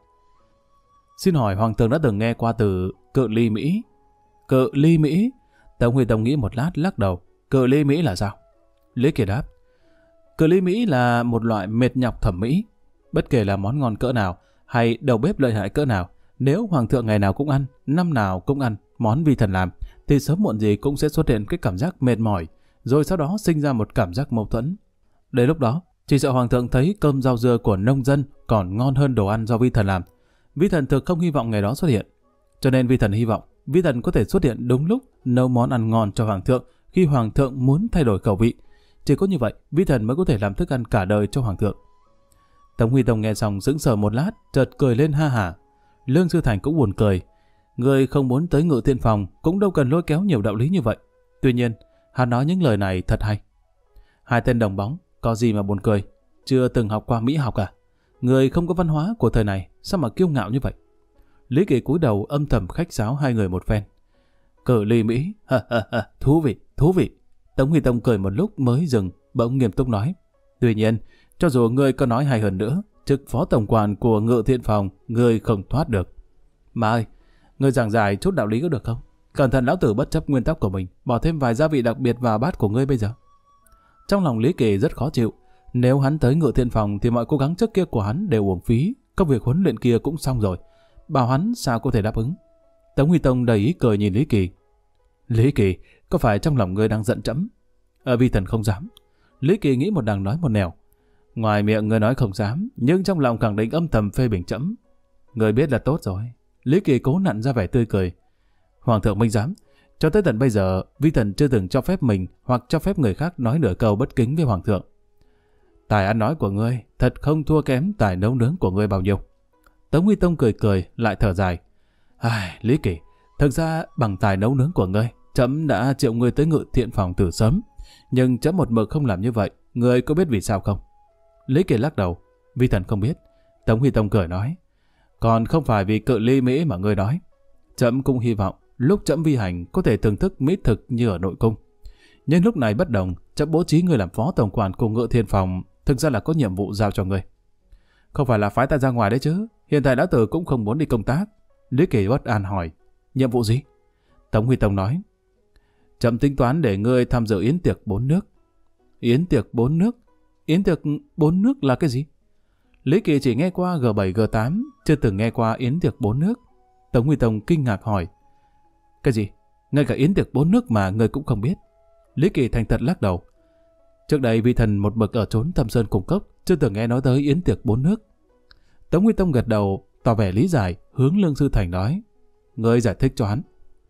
Xin hỏi hoàng thượng đã từng nghe qua từ cự ly Mỹ? Cự ly Mỹ? Tống Huy Tông nghĩ một lát lắc đầu: Cự ly Mỹ là sao? Lý Kỳ đáp: Cự ly Mỹ là một loại mệt nhọc thẩm mỹ. Bất kể là món ngon cỡ nào hay đầu bếp lợi hại cỡ nào, nếu hoàng thượng ngày nào cũng ăn, năm nào cũng ăn món vi thần làm, thì sớm muộn gì cũng sẽ xuất hiện cái cảm giác mệt mỏi, rồi sau đó sinh ra một cảm giác mâu thuẫn. Đến lúc đó, chỉ sợ hoàng thượng thấy cơm rau dưa của nông dân còn ngon hơn đồ ăn do vi thần làm. Vi thần thực không hy vọng ngày đó xuất hiện. Cho nên vi thần hy vọng vi thần có thể xuất hiện đúng lúc nấu món ăn ngon cho hoàng thượng khi hoàng thượng muốn thay đổi khẩu vị. Chỉ có như vậy, vi thần mới có thể làm thức ăn cả đời cho hoàng thượng. Tống Huy Tông nghe xong sững sờ một lát, chợt cười lên ha hả. Lương Sư Thành cũng buồn cười. Người không muốn tới Ngự Thiện Phòng cũng đâu cần lôi kéo nhiều đạo lý như vậy. Tuy nhiên, hắn nói những lời này thật hay. Hai tên đồng bóng, có gì mà buồn cười? Chưa từng học qua Mỹ học à? Người không có văn hóa của thời này, sao mà kiêu ngạo như vậy? Lý Kỳ cúi đầu âm thầm khách sáo hai người một phen. Cự ly Mỹ, thú vị, thú vị. Tống Huy Tông cười một lúc mới dừng, bỗng nghiêm túc nói: Tuy nhiên, cho dù ngươi có nói hay hơn nữa, chức phó tổng quản của Ngự Thiện Phòng, ngươi không thoát được. Mà ơi, ngươi giảng giải chút đạo lý có được không? Cẩn thận lão tử bất chấp nguyên tắc của mình, bỏ thêm vài gia vị đặc biệt vào bát của ngươi bây giờ. Trong lòng Lý Kỳ rất khó chịu. Nếu hắn tới Ngự Thiện Phòng thì mọi cố gắng trước kia của hắn đều uổng phí, công việc huấn luyện kia cũng xong rồi. Bảo hắn sao có thể đáp ứng? Tống Huy Tông đầy ý cười nhìn Lý Kỳ. Lý Kỳ, có phải trong lòng ngươi đang giận trẫm? Vi thần không dám. Lý Kỳ nghĩ một đằng nói một nẻo. Ngoài miệng ngươi nói không dám, nhưng trong lòng khẳng định âm thầm phê bình trẫm. Ngươi biết là tốt rồi. Lý Kỳ cố nặn ra vẻ tươi cười. Hoàng thượng minh giám, cho tới tận bây giờ, vi thần chưa từng cho phép mình hoặc cho phép người khác nói nửa câu bất kính với hoàng thượng. Tài ăn nói của ngươi thật không thua kém tài nấu nướng của ngươi bao nhiêu. Tống Huy Tông cười cười lại thở dài. Lý Kỳ, thực ra bằng tài nấu nướng của ngươi, trẫm đã triệu ngươi tới Ngự Thiện Phòng từ sớm. Nhưng chấm một mực không làm như vậy, người có biết vì sao không? Lý Kỳ lắc đầu. Vi thần không biết. Tống Huy Tông cười nói. Còn không phải vì cự ly Mỹ mà ngươi nói. Chấm cũng hy vọng lúc chấm vi hành có thể thưởng thức mỹ thực như ở nội cung. Nhưng lúc này bất đồng, chấm bố trí ngươi làm phó tổng quản cùng Ngự Thiên Phòng thực ra là có nhiệm vụ giao cho ngươi. Không phải là phái ta ra ngoài đấy chứ. Hiện tại lão tử cũng không muốn đi công tác. Lý Kỳ bất an hỏi. Nhiệm vụ gì? Tống Huy Tông nói. Chấm tính toán để ngươi tham dự yến tiệc 4 nước. Yến tiệc 4 nước? Yến tiệc 4 nước là cái gì? Lý Kỳ chỉ nghe qua G7, G8, chưa từng nghe qua yến tiệc 4 nước. Tống Huy Tông kinh ngạc hỏi. Cái gì? Ngay cả yến tiệc 4 nước mà ngươi cũng không biết? Lý Kỳ thành thật lắc đầu. Trước đây vi thần một mực ở trốn Thâm Sơn Cùng Cốc, chưa từng nghe nói tới yến tiệc 4 nước. Tống Huy Tông gật đầu, tỏ vẻ lý giải, hướng Lương Sư Thành nói. Ngươi giải thích cho hắn.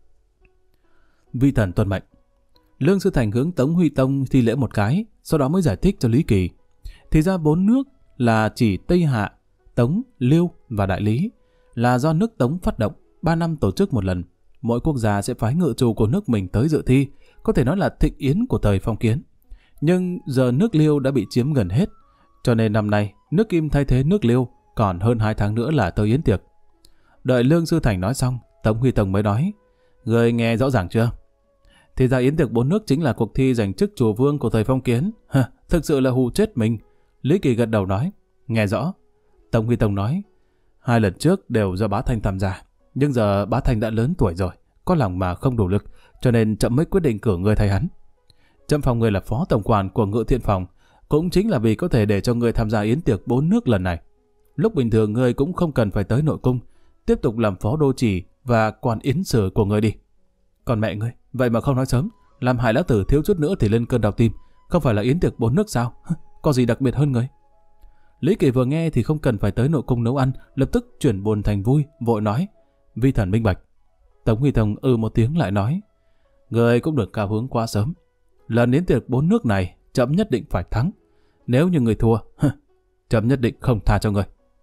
Vi thần tuân mệnh. Lương Sư Thành hướng Tống Huy Tông thi lễ một cái, sau đó mới giải thích cho Lý Kỳ. Thì ra 4 nước là chỉ Tây Hạ, Tống, Liêu và Đại Lý, là do nước Tống phát động, 3 năm tổ chức một lần. Mỗi quốc gia sẽ phái ngự trù của nước mình tới dự thi, có thể nói là thịnh yến của thời phong kiến. Nhưng giờ nước Liêu đã bị chiếm gần hết, cho nên năm nay nước Kim thay thế nước Liêu, còn hơn 2 tháng nữa là tới yến tiệc. Đợi Lương Sư Thành nói xong, Tống Huy Tông mới nói. Người nghe rõ ràng chưa? Thì ra yến tiệc 4 nước chính là cuộc thi giành chức chùa vương của thời phong kiến. Thực sự là hù chết mình. Lý Kỳ gật đầu nói. Nghe rõ. Tống Huy Tông nói. 2 lần trước đều do Bá Thanh tham gia. Nhưng giờ Bá Thanh đã lớn tuổi rồi, có lòng mà không đủ lực, cho nên chậm mới quyết định cử người thay hắn. Chậm phòng người là phó tổng quản của Ngự Thiên Phòng, cũng chính là vì có thể để cho người tham gia yến tiệc 4 nước lần này. Lúc bình thường người cũng không cần phải tới nội cung, tiếp tục làm phó đô chỉ và quan yến sử của người đi. Còn mẹ ngươi, vậy mà không nói sớm, làm hại lão tử thiếu chút nữa thì lên cơn đau tim. Không phải là yến tiệc 4 nước sao? Có gì đặc biệt hơn người? Lý Kỳ vừa nghe thì không cần phải tới nội cung nấu ăn, lập tức chuyển buồn thành vui, vội nói. Vi thần minh bạch. Tống Huy Tông một tiếng lại nói. Người cũng được cao hứng quá sớm. Lần yến tiệc 4 nước này, chậm nhất định phải thắng. Nếu như người thua, chậm nhất định không tha cho người.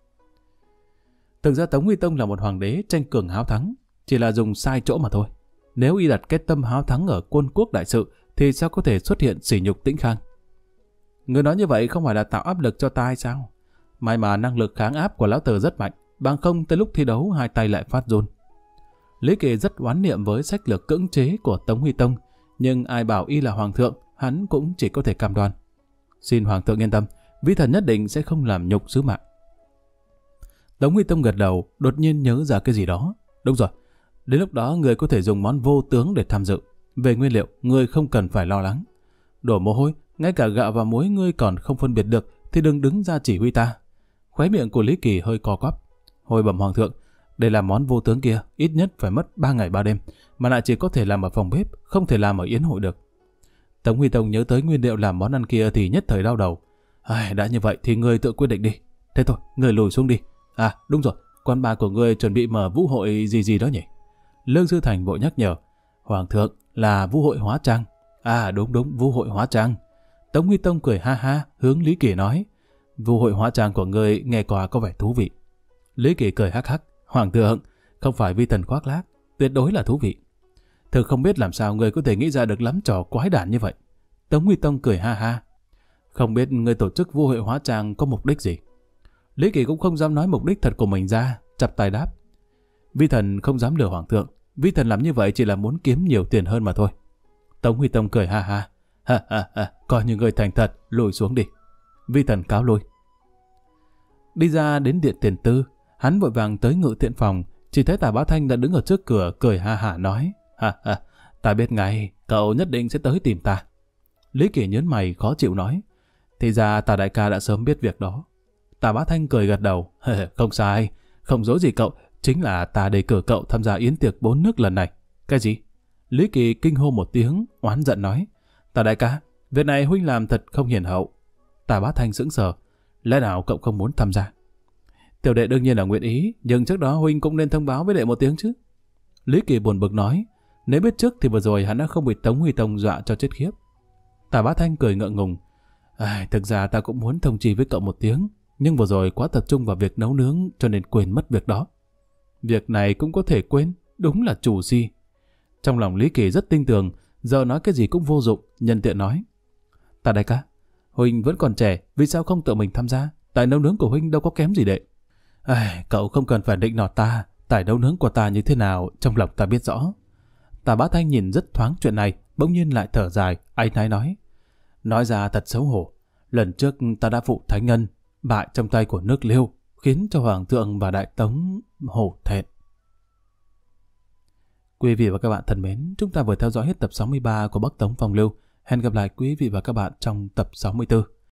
Thực ra Tống Huy Tông là một hoàng đế tranh cường háo thắng, chỉ là dùng sai chỗ mà thôi. Nếu y đặt cái tâm háo thắng ở Quân Quốc đại sự, thì sao có thể xuất hiện sỉ nhục Tĩnh Khang? Người nói như vậy không phải là tạo áp lực cho ta hay sao? May mà năng lực kháng áp của lão tử rất mạnh, bằng không tới lúc thi đấu 2 tay lại phát run. Lý Kỳ rất oán niệm với sách lược cưỡng chế của Tống Huy Tông, nhưng ai bảo y là hoàng thượng, hắn cũng chỉ có thể cam đoan. Xin hoàng thượng yên tâm, vi thần nhất định sẽ không làm nhục sứ mạng. Tống Huy Tông gật đầu, đột nhiên nhớ ra cái gì đó. Đúng rồi, đến lúc đó người có thể dùng món vô tướng để tham dự. Về nguyên liệu, người không cần phải lo lắng. Đổ mồ hôi, ngay cả gạo và muối ngươi còn không phân biệt được thì đừng đứng ra chỉ huy ta. Khóe miệng của Lý Kỳ hơi co quắp. Hồi bẩm hoàng thượng, để làm món vô tướng kia ít nhất phải mất 3 ngày 3 đêm, mà lại chỉ có thể làm ở phòng bếp, không thể làm ở yến hội được. Tống Huy Tông nhớ tới nguyên liệu làm món ăn kia thì nhất thời đau đầu. Đã như vậy thì ngươi tự quyết định đi. Thế thôi, ngươi lùi xuống đi. À đúng rồi, quán bar của ngươi chuẩn bị mở vũ hội gì gì đó nhỉ? Lương Sư Thành vội nhắc nhở. Hoàng thượng, là vũ hội hóa trang. À đúng, vũ hội hóa trang. Tống Huy Tông cười ha ha, hướng Lý Kỳ nói. Vũ hội hóa trang của ngươi nghe qua có vẻ thú vị. Lý Kỳ cười hắc hắc. Hoàng thượng, không phải vi thần khoác lác, tuyệt đối là thú vị. Thực không biết làm sao ngươi có thể nghĩ ra được lắm trò quái đản như vậy. Tống Huy Tông cười ha ha. Không biết ngươi tổ chức vũ hội hóa trang có mục đích gì? Lý Kỳ cũng không dám nói mục đích thật của mình ra, chắp tay đáp. Vi thần không dám lừa hoàng thượng, vi thần làm như vậy chỉ là muốn kiếm nhiều tiền hơn mà thôi. Tống Huy Tông cười ha ha. Ha, coi như người thành thật, lùi xuống đi. Vi thần cáo lui. Đi ra đến điện tiền tư, hắn vội vàng tới Ngự Thiện Phòng, chỉ thấy Tả Bá Thanh đã đứng ở trước cửa cười ha hả nói. Ta biết ngay, cậu nhất định sẽ tới tìm ta. Lý Kỳ nhớn mày khó chịu nói. Thì ra Tả đại ca đã sớm biết việc đó. Tả Bá Thanh cười gật đầu. Không sai, không dối gì cậu, chính là ta đề cử cậu tham gia yến tiệc 4 nước lần này. Cái gì? Lý Kỳ kinh hô một tiếng, oán giận nói. Tả đại ca, việc này huynh làm thật không hiền hậu. Tả Bá Thanh sững sờ. Lẽ nào cậu không muốn tham gia? Tiểu đệ đương nhiên là nguyện ý, nhưng trước đó huynh cũng nên thông báo với đệ một tiếng chứ. Lý Kỳ buồn bực nói. Nếu biết trước thì vừa rồi hắn đã không bị Tống Huy Tông dọa cho chết khiếp. Tả Bá Thanh cười ngượng ngùng. Thực ra ta cũng muốn thông chi với cậu một tiếng, nhưng vừa rồi quá tập trung vào việc nấu nướng cho nên quên mất việc đó. Việc này cũng có thể quên, đúng là chủ si. Trong lòng Lý Kỳ rất tin tưởng, giờ nói cái gì cũng vô dụng, nhân tiện nói. Tạ đại ca, Huynh vẫn còn trẻ, vì sao không tự mình tham gia? Tài nấu nướng của Huynh đâu có kém gì đệ. Cậu không cần phải định nọt ta, tài nấu nướng của ta như thế nào, trong lòng ta biết rõ. Tạ Bá Thanh nhìn rất thoáng chuyện này, bỗng nhiên lại thở dài, áy náy nói. Nói ra thật xấu hổ, lần trước ta đã phụ Thánh Ngân, bại trong tay của nước Liêu, khiến cho Hoàng thượng và Đại Tống hổ thẹn. Quý vị và các bạn thân mến, chúng ta vừa theo dõi hết tập 63 của Bắc Tống Phong Lưu. Hẹn gặp lại quý vị và các bạn trong tập 64.